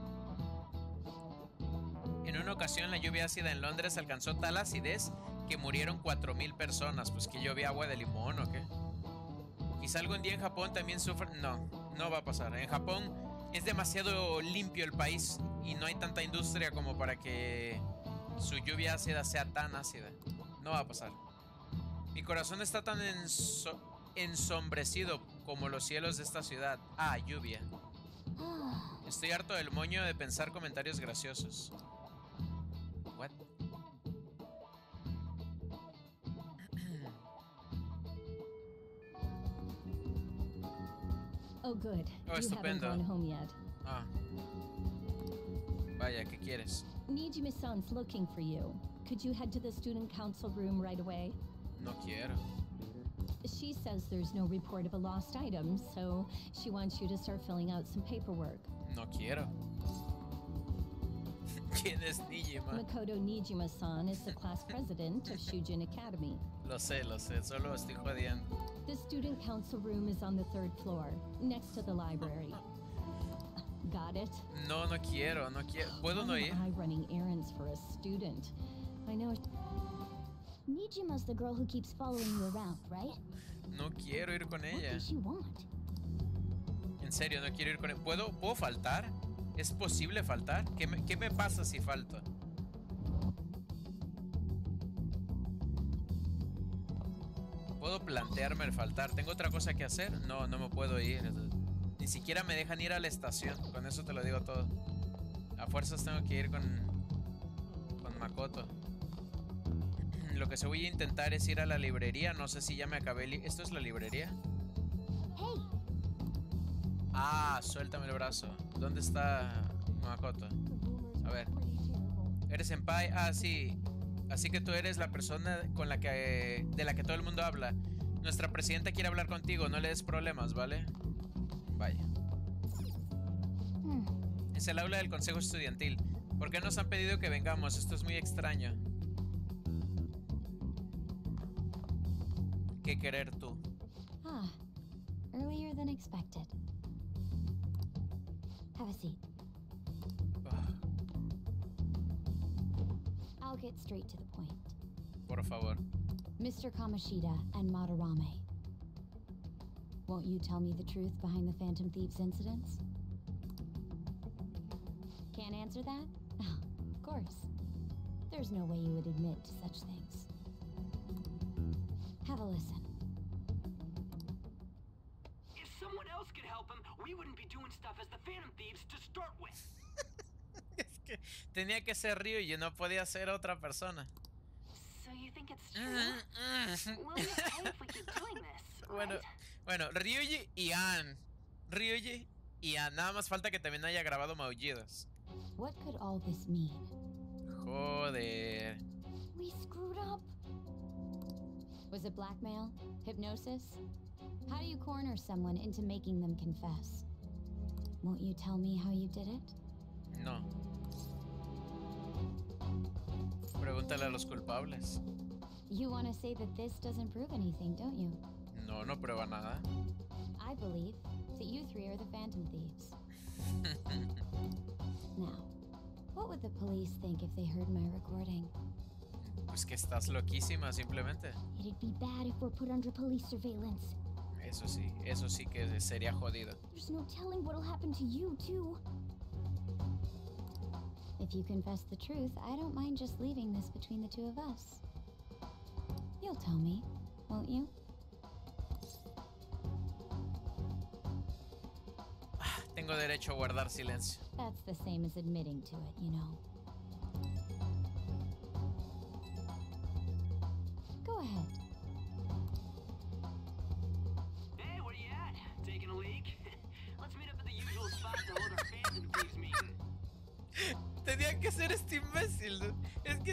En una ocasión la lluvia ácida en Londres alcanzó tal acidez que murieron cuatro mil personas. Pues que llovía agua de limón o qué. Quizá algún día en Japón también sufren... No, no va a pasar. En Japón es demasiado limpio el país y no hay tanta industria como para que su lluvia ácida sea tan ácida. No va a pasar. Mi corazón está tan enso ensombrecido como los cielos de esta ciudad. Ah, lluvia. Estoy harto del moño de pensar comentarios graciosos. What? Oh, good. Oh, You haven't estupendo. gone home yet. Ah. Vaya, ¿qué quieres? Nijime-san's looking for you. Could you head to the student council room right away? No quiero. She says there's no report of a lost item, so she wants you to start filling out some paperwork. No quiero. ¿Quién es Nijima? Makoto Nijima-san is the class president of Shujin Academy. Lo sé, lo sé, solo estoy jodiendo. The student council room is on the third floor, next to the library. Got it? No, no quiero, no quiero. ¿Puedo no Why ir? am I running errands for a student? I know. Nijima's the girl who keeps following you around, right? No quiero ir con What ella. does she want? En serio, no quiero ir con ella. ¿Puedo, ¿puedo faltar? ¿Es posible faltar? ¿Qué me, qué me pasa si falto? ¿Puedo plantearme el faltar? ¿Tengo otra cosa que hacer? No, no me puedo ir. Ni siquiera me dejan ir a la estación. Con eso te lo digo todo. A fuerzas tengo que ir con, con Makoto. Lo que se voy a intentar es ir a la librería. No sé si ya me acabé. Li ¿Esto es la librería? Hey, Ah, suéltame el brazo. ¿Dónde está Makoto? A ver. ¿Eres senpai? Ah, sí. Así que tú eres la persona con la que, de la que todo el mundo habla. Nuestra presidenta quiere hablar contigo. No le des problemas, ¿vale? Vaya. hmm. Es el aula del consejo estudiantil. ¿Por qué nos han pedido que vengamos? Esto es muy extraño. ¿Qué querer tú? Ah, earlier than expected. Have a seat. Ah, I'll get straight to the point. por favor. Mister Kamoshida and Madarame. Won't you tell me the truth behind the Phantom Thieves incidents? Can't answer that? Oh, of course. There's no way you would admit to such things. Have a listen. If someone else could help him, we wouldn't be doing stuff as the Phantom Thieves to start with. Es que tenía que ser Ryuji, no podía ser otra persona. So you think it's true? Will you pay if we keep doing this? Bueno, right? bueno, Ryuji y Ann. Ryuji y Ann. Nada más falta que también haya grabado maullidos. What could all this mean? Joder. We screwed up. Was it blackmail? Hypnosis? How do you corner someone into making them confess? Won't you tell me how you did it? No. Pregúntale a los culpables. You want to say that this doesn't prove anything, don't you? No, no prueba nada. I believe that you three are the Phantom Thieves. Now, what would the police think if they heard my recording? Pues que estás loquísima, simplemente. It'd be bad if we're put under police surveillance. Eso sí, eso sí que sería jodido. There's no telling what'll happen to you, too. If you confess the truth, I don't mind just leaving this between the two of us. You'll tell me, won't you? Tengo derecho a guardar silencio. That's the same as admitting to it, you know. Go ahead. Hey, where you at? Taking a leak? Let's meet up at the usual spot to hold our Phantom Thieves meeting. Tenía que ser este imbécil, ¿no? Es que...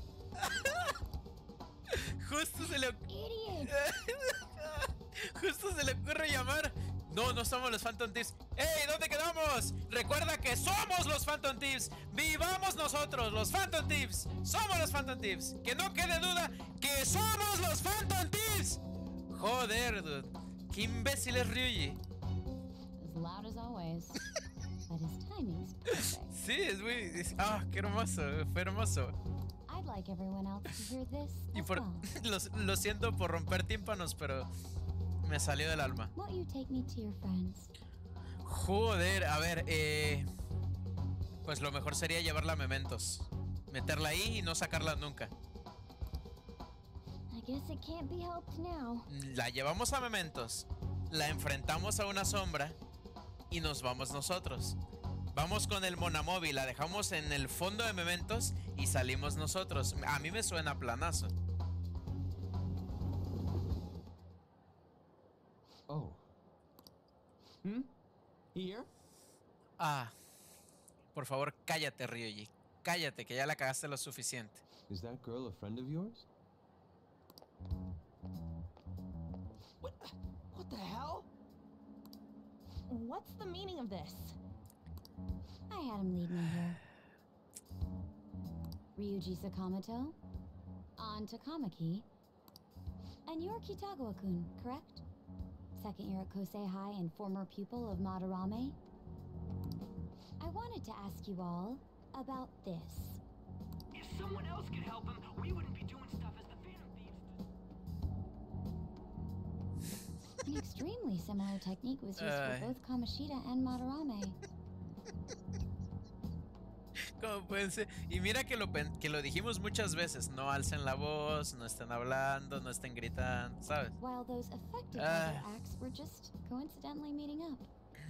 Justo se le... Idiot! Justo se le ocurre llamar... No, no somos los Phantom Thieves. ¡Ey! ¿Dónde quedamos? Recuerda que somos los Phantom Thieves. ¡Vivamos nosotros, los Phantom Thieves! ¡Somos los Phantom Thieves! ¡Que no quede duda que somos los Phantom Thieves! Joder, dude. ¡Qué imbécil es Ryuji! As loud as always. But his timing's perfect. Sí, es muy... es- ¡Ah, qué hermoso! Fue hermoso. I'd like everyone else to hear this Y as por... well. lo, lo siento por romper tímpanos, pero... Me salió del alma. Won't you take me to your friends? Joder, a ver, eh... pues lo mejor sería llevarla a Mementos. Meterla ahí y no sacarla nunca. I guess it can't be helped now. La llevamos a Mementos, la enfrentamos a una sombra y nos vamos nosotros. Vamos con el monamóvil, la dejamos en el fondo de Mementos y salimos nosotros. A mí me suena planazo. Oh. Hmm? Here? Ah, por favor, cállate, Ryuji. Cállate, que ya la cagaste lo suficiente. Is that girl a friend of yours? What? What the hell? What's the meaning of this? I had him lead me here. Ryuji Sakamoto, on Takamaki, and you're Kitagawa-kun, correct? Second year at Kosei High and former pupil of Madarame. I wanted to ask you all about this. If someone else could help him, we wouldn't be doing stuff as the Phantom An extremely similar technique was used Ay. for both Kamoshida and Madarame. ¿Cómo pueden ser? Y mira que lo, pen- que lo dijimos muchas veces. No alcen la voz, no estén hablando, no estén gritando, ¿sabes? While those effective Ah. other acts were just coincidentally meeting up.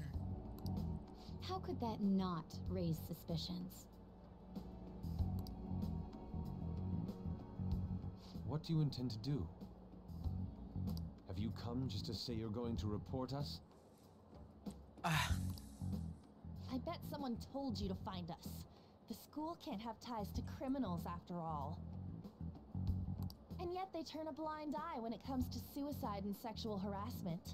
How could that not raise suspicions? What do you intend to do? Have you come just to say you're going to report us? Ah, I bet someone told you to find us. The school can't have ties to criminals after all. And yet they turn a blind eye when it comes to suicide and sexual harassment.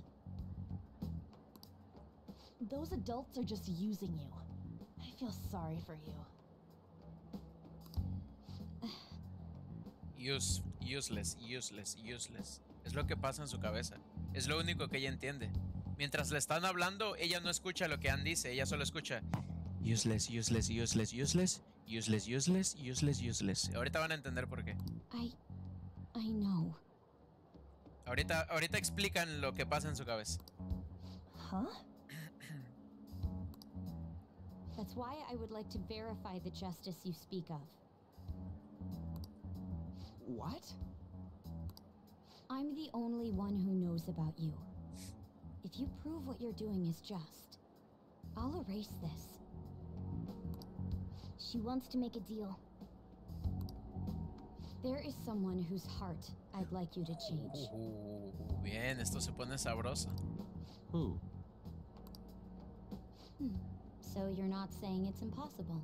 Those adults are just using you. I feel sorry for you. use, useless, useless, useless. Es lo que pasa en su cabeza. Es lo único que ella entiende. Mientras le están hablando, ella no escucha lo que Ann dice. Ella solo escucha useless, useless, useless, useless, useless, useless, useless, useless. Ahorita van a entender por qué. I... I know. Ahorita, ahorita explican lo que pasa en su cabeza. Huh? That's why I would like to verify the justice you speak of. What? I'm the only one who knows about you. If you prove what you're doing is just, I'll erase this. She wants to make a deal. There is someone whose heart I'd like you to change. Uh, bien, esto se pone sabroso. Who? Hmm. So you're not saying it's impossible.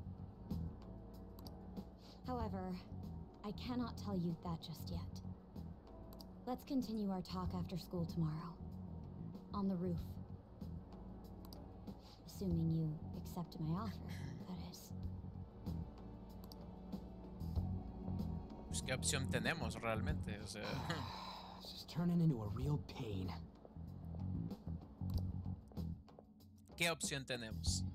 However, I cannot tell you that just yet. Let's continue our talk after school tomorrow. On the roof. Assuming you accept my offer, that is. Pues, ¿qué opción tenemos realmente? O sea, It's just turning into a real pain. ¿qué opción tenemos?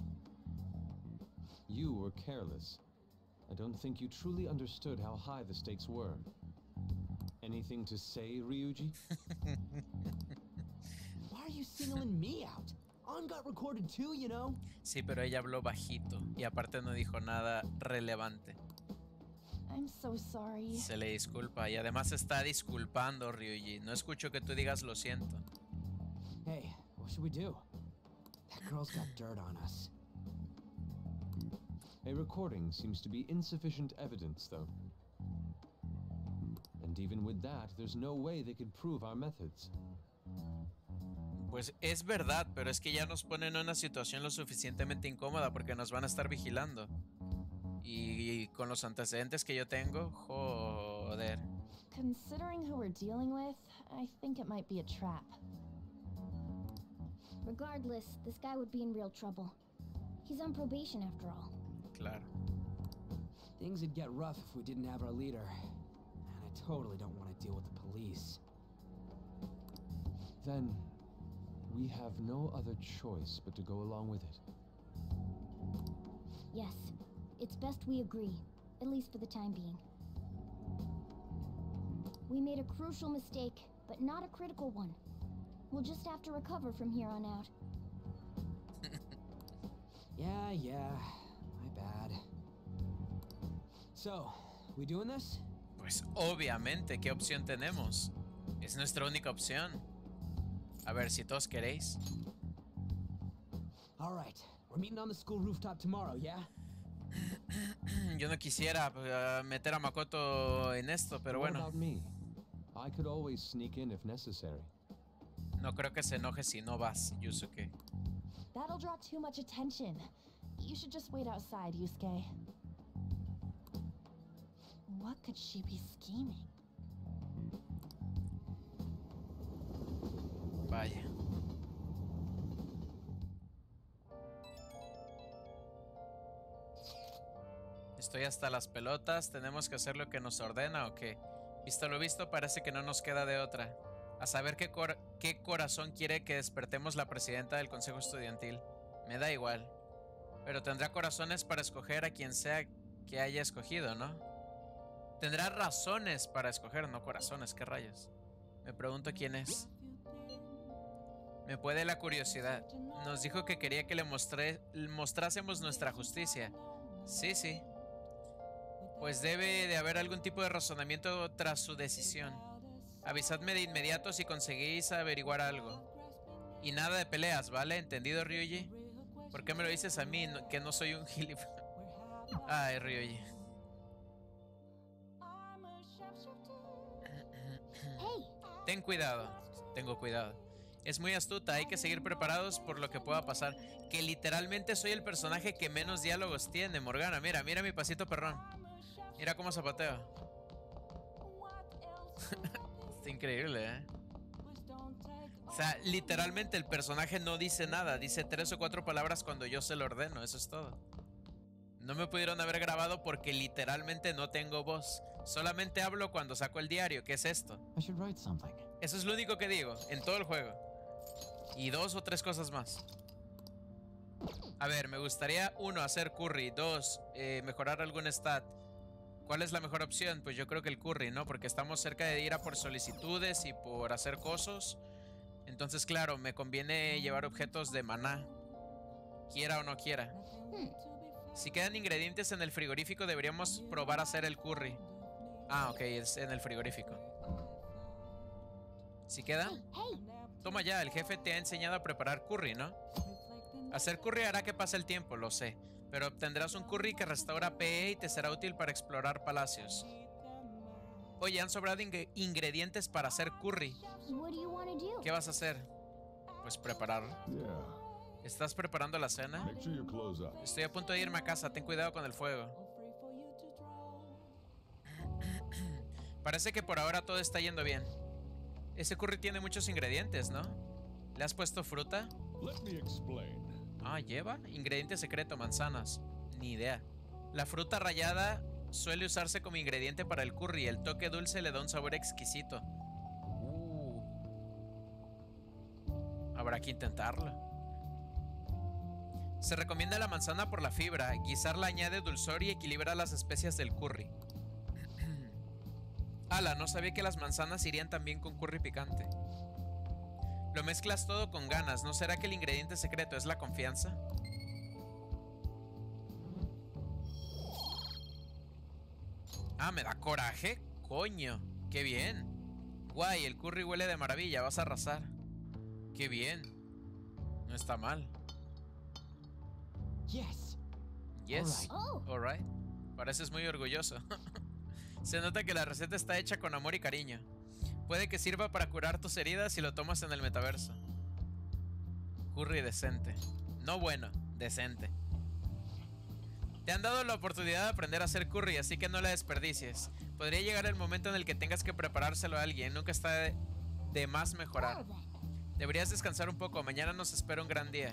You were careless. I don't think you truly understood how high the stakes were. Anything to say, Ryuji? Why are you singling me out? On got recorded too, you know? Sí, pero ella habló bajito y aparte no dijo nada relevante. I'm so sorry. Se le disculpa y además está disculpando, Ryuji. No escucho que tú digas lo siento. Hey, what should we do? That girl's got dirt on us. A recording seems to be insufficient evidence, though. And even with that, there's no way they could prove our methods. Pues es verdad, pero es que ya nos ponen en una situación lo suficientemente incómoda porque nos van a estar vigilando. Y, y con los antecedentes que yo tengo, joder. Considering who we're dealing with, I think it might be a trap. Regardless, this guy would be in real trouble. He's on probation after all. Claro. Things would get rough if we didn't have our leader. And I totally don't want to deal with the police. Then, we have no other choice but to go along with it. Yes, it's best we agree, at least for the time being. We made a crucial mistake, but not a critical one. We'll just have to recover from here on out. Yeah, yeah. My bad. So, we doing this? Pues obviamente, ¿qué opción tenemos? Es nuestra única opción. A ver, si todos queréis. All right. We're meeting on the school rooftop tomorrow, yeah? Yo no quisiera uh, meter a Makoto en esto, pero What bueno. about me? I could always sneak in if necessary. No creo que se enoje si no vas, Yusuke. That'll draw too much attention. You should just wait outside, Yusuke. What could she be scheming? Vaya. Estoy hasta las pelotas. ¿Tenemos que hacer lo que nos ordena o qué? Visto lo visto, parece que no nos queda de otra. A saber qué, cor qué corazón quiere que despertemos la presidenta del consejo estudiantil. Me da igual. Pero tendrá corazones para escoger a quien sea que haya escogido, ¿no? Tendrá razones para escoger, no corazones, qué rayos. Me pregunto quién es. Me puede la curiosidad. Nos dijo que quería que le mostré, mostrásemos nuestra justicia. Sí, sí. Pues debe de haber algún tipo de razonamiento tras su decisión. Avisadme de inmediato si conseguís averiguar algo. Y nada de peleas, ¿vale? ¿Entendido, Ryuji? ¿Por qué me lo dices a mí, no, que no soy un gilipollas? Ay, Ryuji. Ten cuidado. Tengo cuidado. Es muy astuta, hay que seguir preparados por lo que pueda pasar. Que literalmente soy el personaje que menos diálogos tiene, Morgana. Mira, mira mi pasito perrón. Mira cómo zapateo. Está increíble, ¿eh? O sea, literalmente el personaje no dice nada. Dice tres o cuatro palabras cuando yo se lo ordeno. Eso es todo. No me pudieron haber grabado porque literalmente no tengo voz. Solamente hablo cuando saco el diario. ¿Qué es esto? Eso es lo único que digo en todo el juego. Y dos o tres cosas más. A ver, me gustaría, uno, hacer curry. Dos, eh, mejorar algún stat. ¿Cuál es la mejor opción? Pues yo creo que el curry, ¿no? Porque estamos cerca de ir a por solicitudes y por hacer cosas. Entonces, claro, me conviene llevar objetos de maná. Quiera o no quiera. Si quedan ingredientes en el frigorífico, deberíamos probar a hacer el curry. Ah, ok, es en el frigorífico. ¿Si queda? Toma ya, el jefe te ha enseñado a preparar curry, ¿no? Hacer curry hará que pase el tiempo, lo sé. Pero obtendrás un curry que restaura P E y te será útil para explorar palacios. Oye, han sobrado ing ingredientes para hacer curry. ¿Qué vas a hacer? Pues preparar. ¿Estás preparando la cena? Estoy a punto de irme a casa, ten cuidado con el fuego. Parece que por ahora todo está yendo bien. Ese curry tiene muchos ingredientes, ¿no? ¿Le has puesto fruta? Ah, ¿lleva? Ingrediente secreto, manzanas. Ni idea. La fruta rallada suele usarse como ingrediente para el curry. El toque dulce le da un sabor exquisito. Uh. Habrá que intentarlo. Se recomienda la manzana por la fibra. Guisarla añade dulzor y equilibra las especias del curry. Ala, no sabía que las manzanas irían también con curry picante. Lo mezclas todo con ganas. ¿No será que el ingrediente secreto es la confianza? Ah, ¿me da coraje? Coño, qué bien. Guay, el curry huele de maravilla. Vas a arrasar. Qué bien. No está mal. Yes. Yes. All right. Pareces muy orgulloso. Se nota que la receta está hecha con amor y cariño. Puede que sirva para curar tus heridas si lo tomas en el metaverso. Curry decente. No bueno, decente. Te han dado la oportunidad de aprender a hacer curry, así que no la desperdicies. Podría llegar el momento en el que tengas que preparárselo a alguien. Nunca está de, de más mejorar. Deberías descansar un poco. Mañana nos espera un gran día.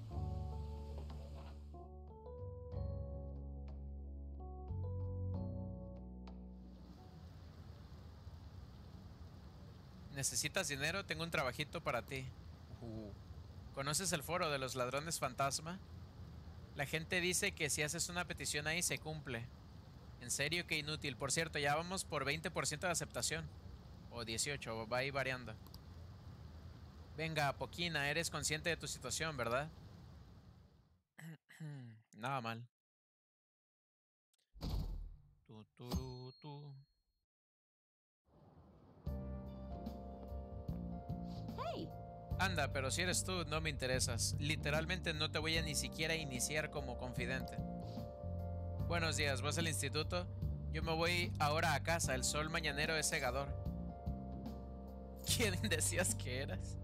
¿Necesitas dinero? Tengo un trabajito para ti. Uh. ¿Conoces el foro de los ladrones fantasma? La gente dice que si haces una petición ahí se cumple. En serio, qué inútil. Por cierto, ya vamos por veinte por ciento de aceptación. O dieciocho, va ahí variando. Venga, Poquina, eres consciente de tu situación, ¿verdad? Nada mal. Tu, tu, tu. Anda, pero si eres tú, no me interesas. Literalmente no te voy a ni siquiera iniciar como confidente. Buenos días, ¿vas al instituto? Yo me voy ahora a casa, el sol mañanero es cegador. ¿Quién decías que eras?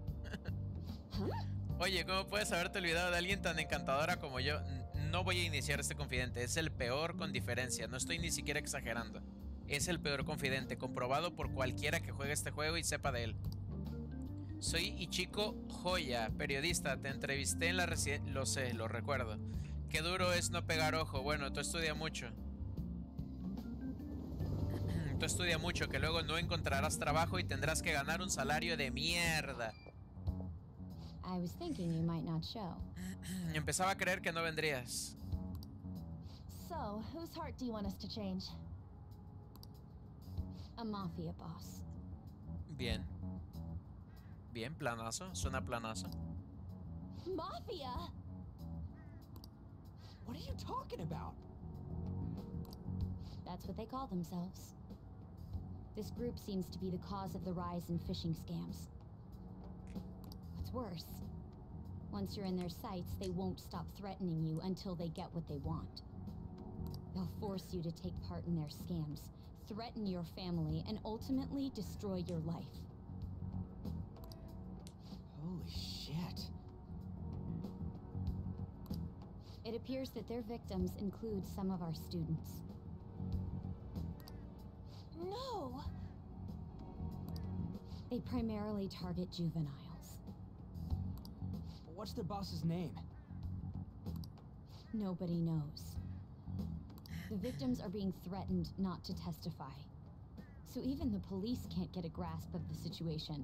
Oye, ¿cómo puedes haberte olvidado de alguien tan encantadora como yo? No voy a iniciar este confidente, es el peor con diferencia, no estoy ni siquiera exagerando. Es el peor confidente, comprobado por cualquiera que juegue este juego y sepa de él. Soy Ichiko Joya, periodista. Te entrevisté en la residencia. Lo sé, lo recuerdo. Qué duro es no pegar ojo. Bueno, tú estudia mucho. Tú estudia mucho, que luego no encontrarás trabajo y tendrás que ganar un salario de mierda. I was thinking you might not show. Empezaba a creer que no vendrías. So, whose heart do you want us to change? A mafia boss. Bien. Bien, planazo. Suena planazo. Mafia? What are you talking about? That's what they call themselves. This group seems to be the cause of the rise in phishing scams. What's worse, once you're in their sights, they won't stop threatening you until they get what they want. They'll force you to take part in their scams, threaten your family, and ultimately destroy your life. Holy shit. It appears that their victims include some of our students. No! They primarily target juveniles. What's their boss's name? Nobody knows. The victims are being threatened not to testify. So even the police can't get a grasp of the situation.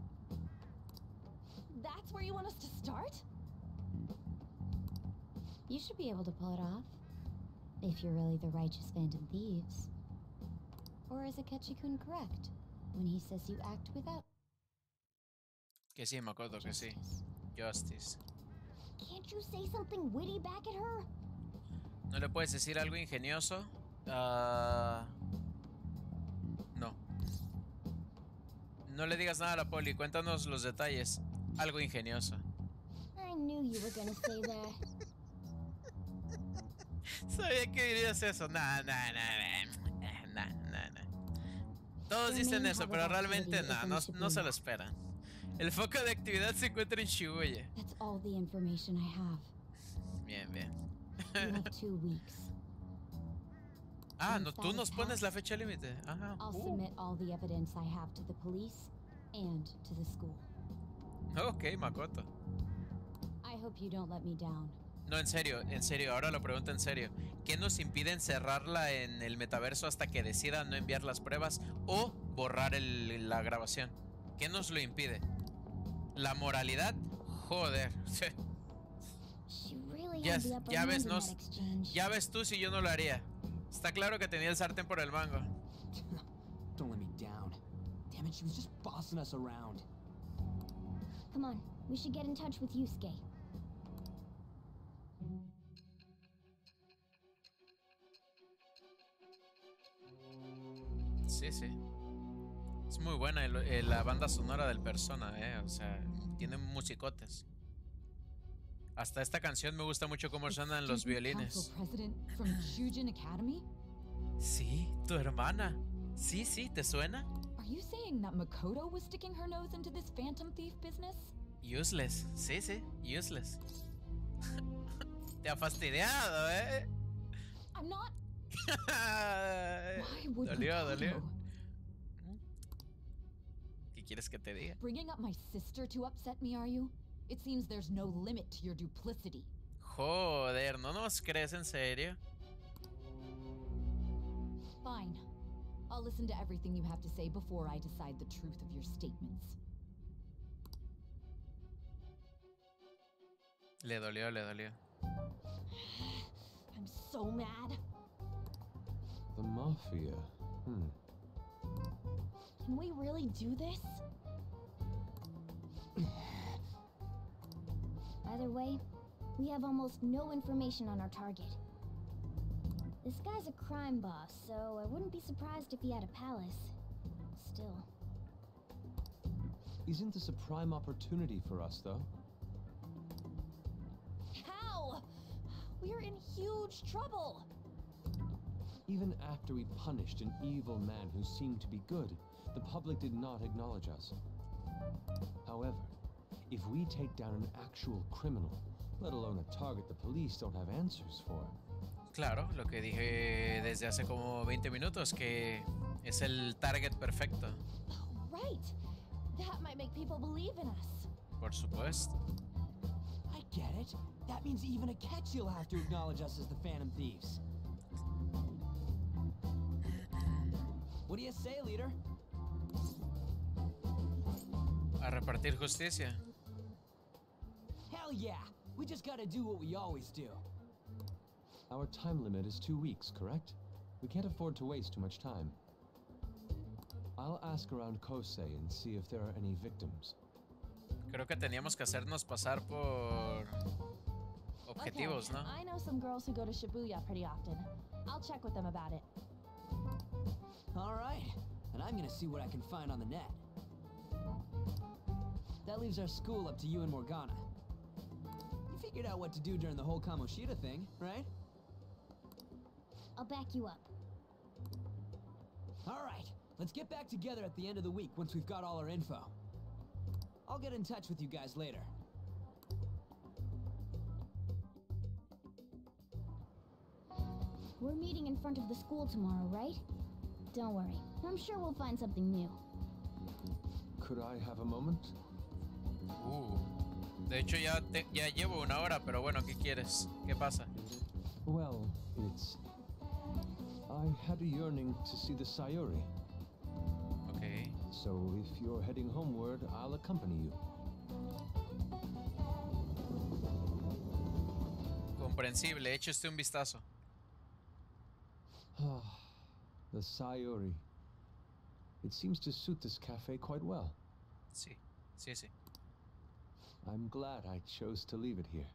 That's where you want us to start? You should be able to pull it off. If you're really the righteous Phantom Thieves. Or is Akechi-kun correct when he says you act without Que sí, Makoto, que sí. Justice. Can't you say something witty back at her? ¿No le puedes decir algo ingenioso? Ah, no. No le digas nada a la poli. Cuéntanos los detalles. Algo ingenioso. I knew you were gonna say that. Sabía que dirías eso. Nah, nah, nah, nah. Nah, nah, nah. Todos dicen eso, pero realmente nah, no, no se lo esperan. El foco de actividad se encuentra en Shibuya. That's all the information I have. Bien, bien. You have two weeks. Ah, no, tú nos pones la fecha límite. Ajá. I'll Uh. submit all the evidence I have to the police and to the school. Ok, Makoto. I hope you don't let me down. No, en serio, en serio, ahora lo pregunto en serio. ¿Qué nos impide encerrarla en el metaverso hasta que decida no enviar las pruebas o borrar el- la grabación? ¿Qué nos lo impide? ¿La moralidad? Joder. She really Ya, had the upper ya hand ves, in no, that exchange. ya ves tú si yo no lo haría. Está claro que tenía el sartén por el mango. Don't let me down. Damn it, she was just bossing us around. Come on, we should get in touch with Yusuke. Sí, sí. Es muy buena el- el- la banda sonora del Persona, eh. O sea, tiene musicotes. Hasta esta canción me gusta mucho cómo suenan los violines. President from Shujin Academy? Sí, tu hermana. Sí, sí, ¿te suena? Are you saying that Makoto was sticking her nose into this phantom thief business? Useless. Sí, sí, useless. Te ha fastidiado, eh. I'm not. Why would Dolió, Makoto dolió. ¿Qué quieres que te diga? bringing up my sister to upset me? Are you? It seems there's no limit to your duplicity. Joder, ¿no nos crees en serio? Fine. I'll listen to everything you have to say before I decide the truth of your statements. Le dolió, le dolió. I'm so mad. The Mafia. Hmm. Can we really do this? Either way, we have almost no information on our target. This guy's a crime boss, so I wouldn't be surprised if he had a palace. Still. Isn't this a prime opportunity for us, though? How? We're in huge trouble. Even after we punished an evil man who seemed to be good, the public did not acknowledge us. However, if we take down an actual criminal, let alone a target the police don't have answers for. Claro, lo que dije desde hace como veinte minutos, que es el target perfecto. Oh, right. That might make people believe in us. Por supuesto. I get it. That means even Akechi will have to acknowledge us as the Phantom Thieves. What do you say, leader? A repartir justicia. Hell yeah! We just gotta do what we always do. Our time limit is two weeks, correct? We can't afford to waste too much time. I'll ask around Kosei and see if there are any victims. Creo que teníamos que hacernos pasar por objetivos, okay. ¿no? I know some girls who go to Shibuya pretty often. I'll check with them about it. All right, and I'm gonna see what I can find on the net. That leaves our school up to you and Morgana. You figured out what to do during the whole Kamoshida thing, right? I'll back you up. All right, let's get back together at the end of the week once we've got all our info. I'll get in touch with you guys later. We're meeting in front of the school tomorrow, right? Don't worry. I'm sure we'll find something new. Could I have a moment? Uh. De hecho, ya, te, ya llevo una hora, pero bueno, ¿qué quieres? ¿Qué pasa? Well, it's... I had a yearning to see the Sayuri. Okay. So if you're heading homeward, I'll accompany you. Comprensible, eche usted un vistazo. The Sayuri. It seems to suit this cafe quite well. Sí, sí, sí. I'm glad I chose to leave it here.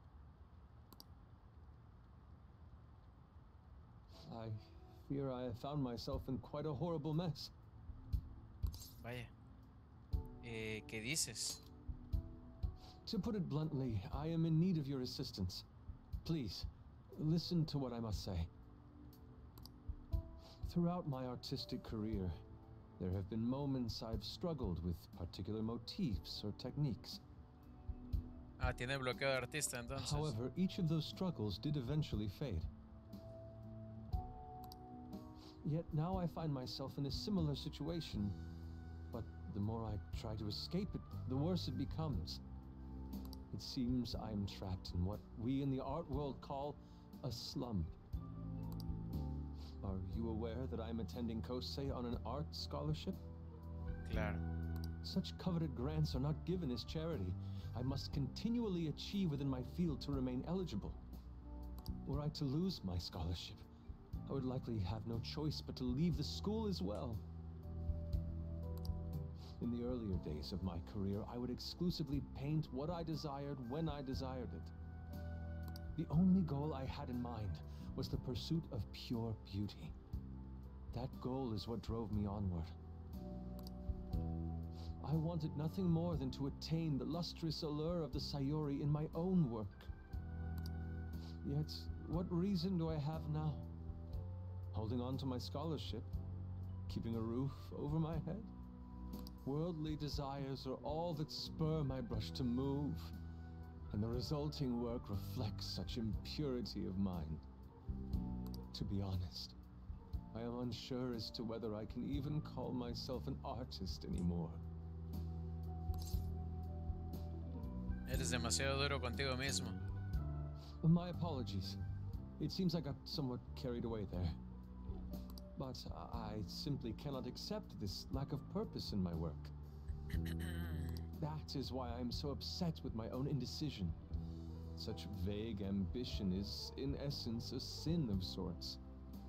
I fear I have found myself in quite a horrible mess. Vaya. Eh, ¿qué dices? To put it bluntly, I am in need of your assistance. Please, listen to what I must say. Throughout my artistic career, there have been moments I've struggled with particular motifs or techniques. Ah, tiene bloqueo de artista, entonces. However, each of those struggles did eventually fade. Yet now I find myself in a similar situation, but the more I try to escape it, the worse it becomes. It seems I'm trapped in what we in the art world call a slump. Are you aware that I'm attending Kosei on an art scholarship? Claro. Such coveted grants are not given as charity. I must continually achieve within my field to remain eligible. Were I to lose my scholarship, I would likely have no choice but to leave the school as well. In the earlier days of my career, I would exclusively paint what I desired when I desired it. The only goal I had in mind was the pursuit of pure beauty. That goal is what drove me onward. I wanted nothing more than to attain the lustrous allure of the Sayuri in my own work. Yet, what reason do I have now? Holding on to my scholarship? Keeping a roof over my head? Worldly desires are all that spur my brush to move, and the resulting work reflects such impurity of mind. To be honest, I am unsure as to whether I can even call myself an artist anymore. Eres demasiado duro contigo mismo. My apologies. It seems I got somewhat carried away there. But I simply cannot accept this lack of purpose in my work. That is why I am so upset with my own indecision. Such vague ambition is, in essence, a sin of sorts.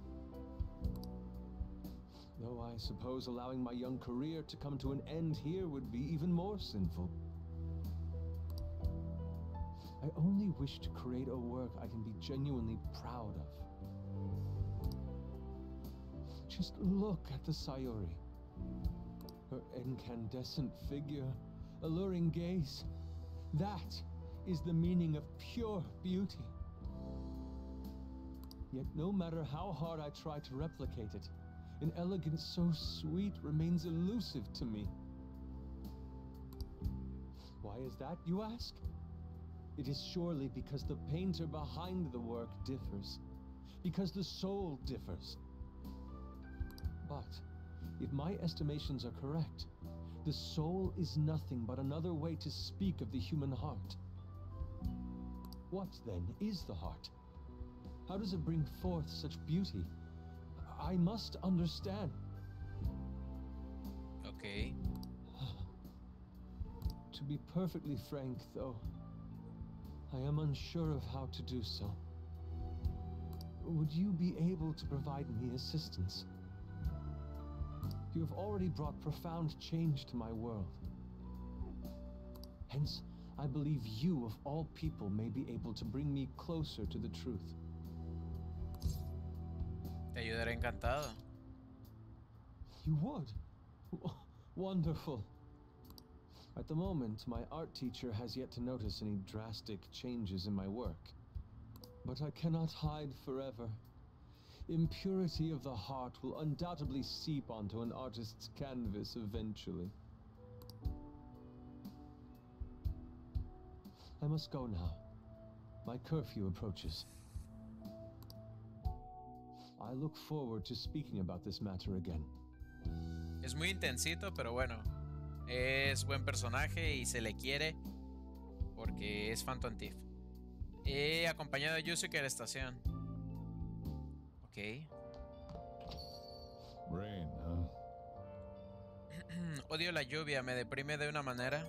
Though I suppose allowing my young career to come to an end here would be even more sinful. I only wish to create a work I can be genuinely proud of. Just look at the Sayuri. Her incandescent figure, alluring gaze. That is the meaning of pure beauty. Yet no matter how hard I try to replicate it, an elegance so sweet remains elusive to me. Why is that, you ask? It is surely because the painter behind the work differs, because the soul differs. But if my estimations are correct, the soul is nothing but another way to speak of the human heart. What, then, is the heart? How does it bring forth such beauty? I must understand. Okay. To be perfectly frank, though, I am unsure of how to do so. Would you be able to provide me assistance? You have already brought profound change to my world. Hence, I believe you, of all people, may be able to bring me closer to the truth. Te ayudaré encantado. You would? W- Wonderful. At the moment, my art teacher has yet to notice any drastic changes in my work. But I cannot hide forever. Impurity of the heart will undoubtedly seep onto an artist's canvas eventually. I must go now. My curfew approaches. I look forward to speaking about this matter again. Es muy intensito, pero bueno. Es buen personaje y se le quiere porque es Phantom Thief. He acompañado a Yusuke a la estación. Ok. Rain, huh? Odio la lluvia, me deprime de una manera.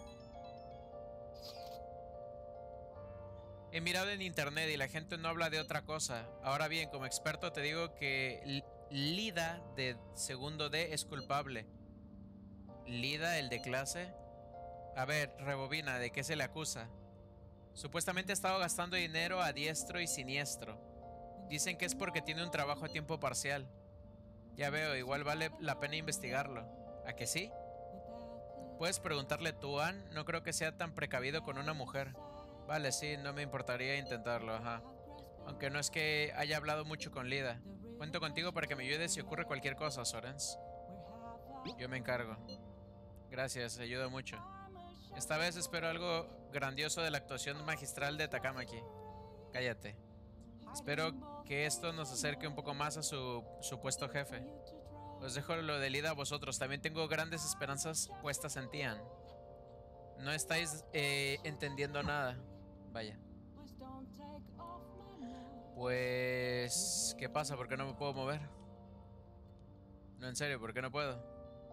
He mirado en internet y la gente no habla de otra cosa. Ahora bien, como experto te digo que Lida de segundo D es culpable. Lida, el de clase. A ver, rebobina, ¿de qué se le acusa? Supuestamente ha estado gastando dinero a diestro y siniestro. Dicen que es porque tiene un trabajo a tiempo parcial. Ya veo, igual vale la pena investigarlo. ¿A que sí? Puedes preguntarle tú, Ann. No creo que sea tan precavido con una mujer. Vale, sí, no me importaría intentarlo, ajá. Aunque no es que haya hablado mucho con Lida. Cuento contigo para que me ayudes si ocurre cualquier cosa, Sorens. Yo me encargo. Gracias, ayuda mucho. Esta vez espero algo grandioso de la actuación magistral de Takamaki. Cállate. Espero que esto nos acerque un poco más a su supuesto jefe. Os dejo lo de Lida a vosotros. También tengo grandes esperanzas puestas en ti, Ann. No estáis eh, entendiendo nada. Vaya. Pues... ¿qué pasa? ¿Por qué no me puedo mover? No, en serio, ¿por qué no puedo?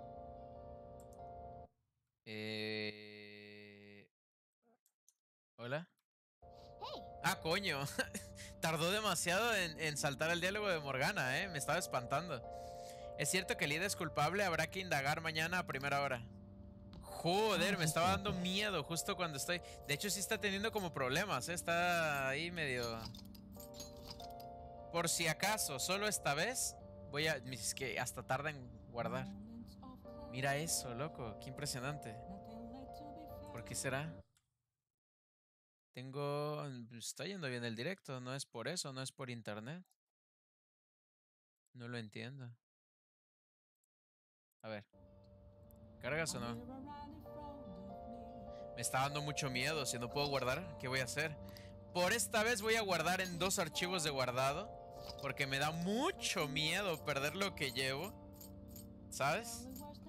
Eh... ¿Hola? Ah, coño. Tardó demasiado en, en saltar el diálogo de Morgana, ¿eh? Me estaba espantando. Es cierto que Lida es culpable. Habrá que indagar mañana a primera hora. Joder, me estaba dando miedo justo cuando estoy... De hecho, sí está teniendo como problemas, ¿eh? Está ahí medio... Por si acaso, solo esta vez voy a... Es que hasta tarda en guardar. Mira eso, loco. Qué impresionante. ¿Por qué será? Tengo... Está yendo bien el directo. No es por eso, no es por internet. No lo entiendo. A ver. ¿Cargas o no? Me está dando mucho miedo. Si no puedo guardar, ¿qué voy a hacer? Por esta vez voy a guardar en dos archivos de guardado. Porque me da mucho miedo perder lo que llevo. ¿Sabes?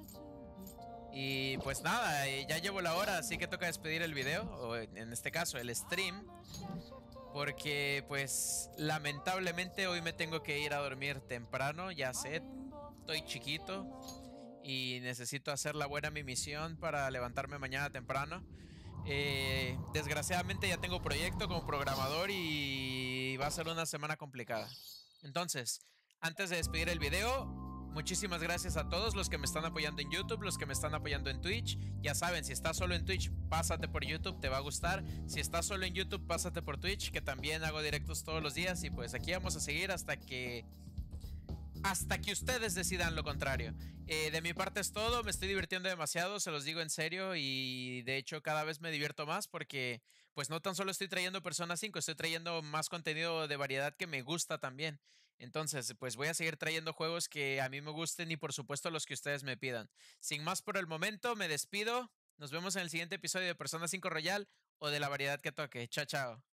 Y pues nada, ya llevo la hora, así que toca despedir el video. O en este caso, el stream. Porque pues lamentablemente hoy me tengo que ir a dormir temprano. Ya sé, estoy chiquito y necesito hacer la buena mi misión para levantarme mañana temprano. Eh, desgraciadamente ya tengo proyecto como programador y va a ser una semana complicada. Entonces, antes de despedir el video, muchísimas gracias a todos los que me están apoyando en YouTube, los que me están apoyando en Twitch. Ya saben, si estás solo en Twitch, pásate por YouTube, te va a gustar. Si estás solo en YouTube, pásate por Twitch, que también hago directos todos los días. Y pues aquí vamos a seguir hasta que... Hasta que ustedes decidan lo contrario. Eh, de mi parte es todo, me estoy divirtiendo demasiado, se los digo en serio. Y de hecho cada vez me divierto más porque pues no tan solo estoy trayendo Persona cinco, estoy trayendo más contenido de variedad que me gusta también. Entonces pues voy a seguir trayendo juegos que a mí me gusten y por supuesto los que ustedes me pidan. Sin más por el momento, me despido. Nos vemos en el siguiente episodio de Persona cinco Royal o de la variedad que toque. Chao, chao.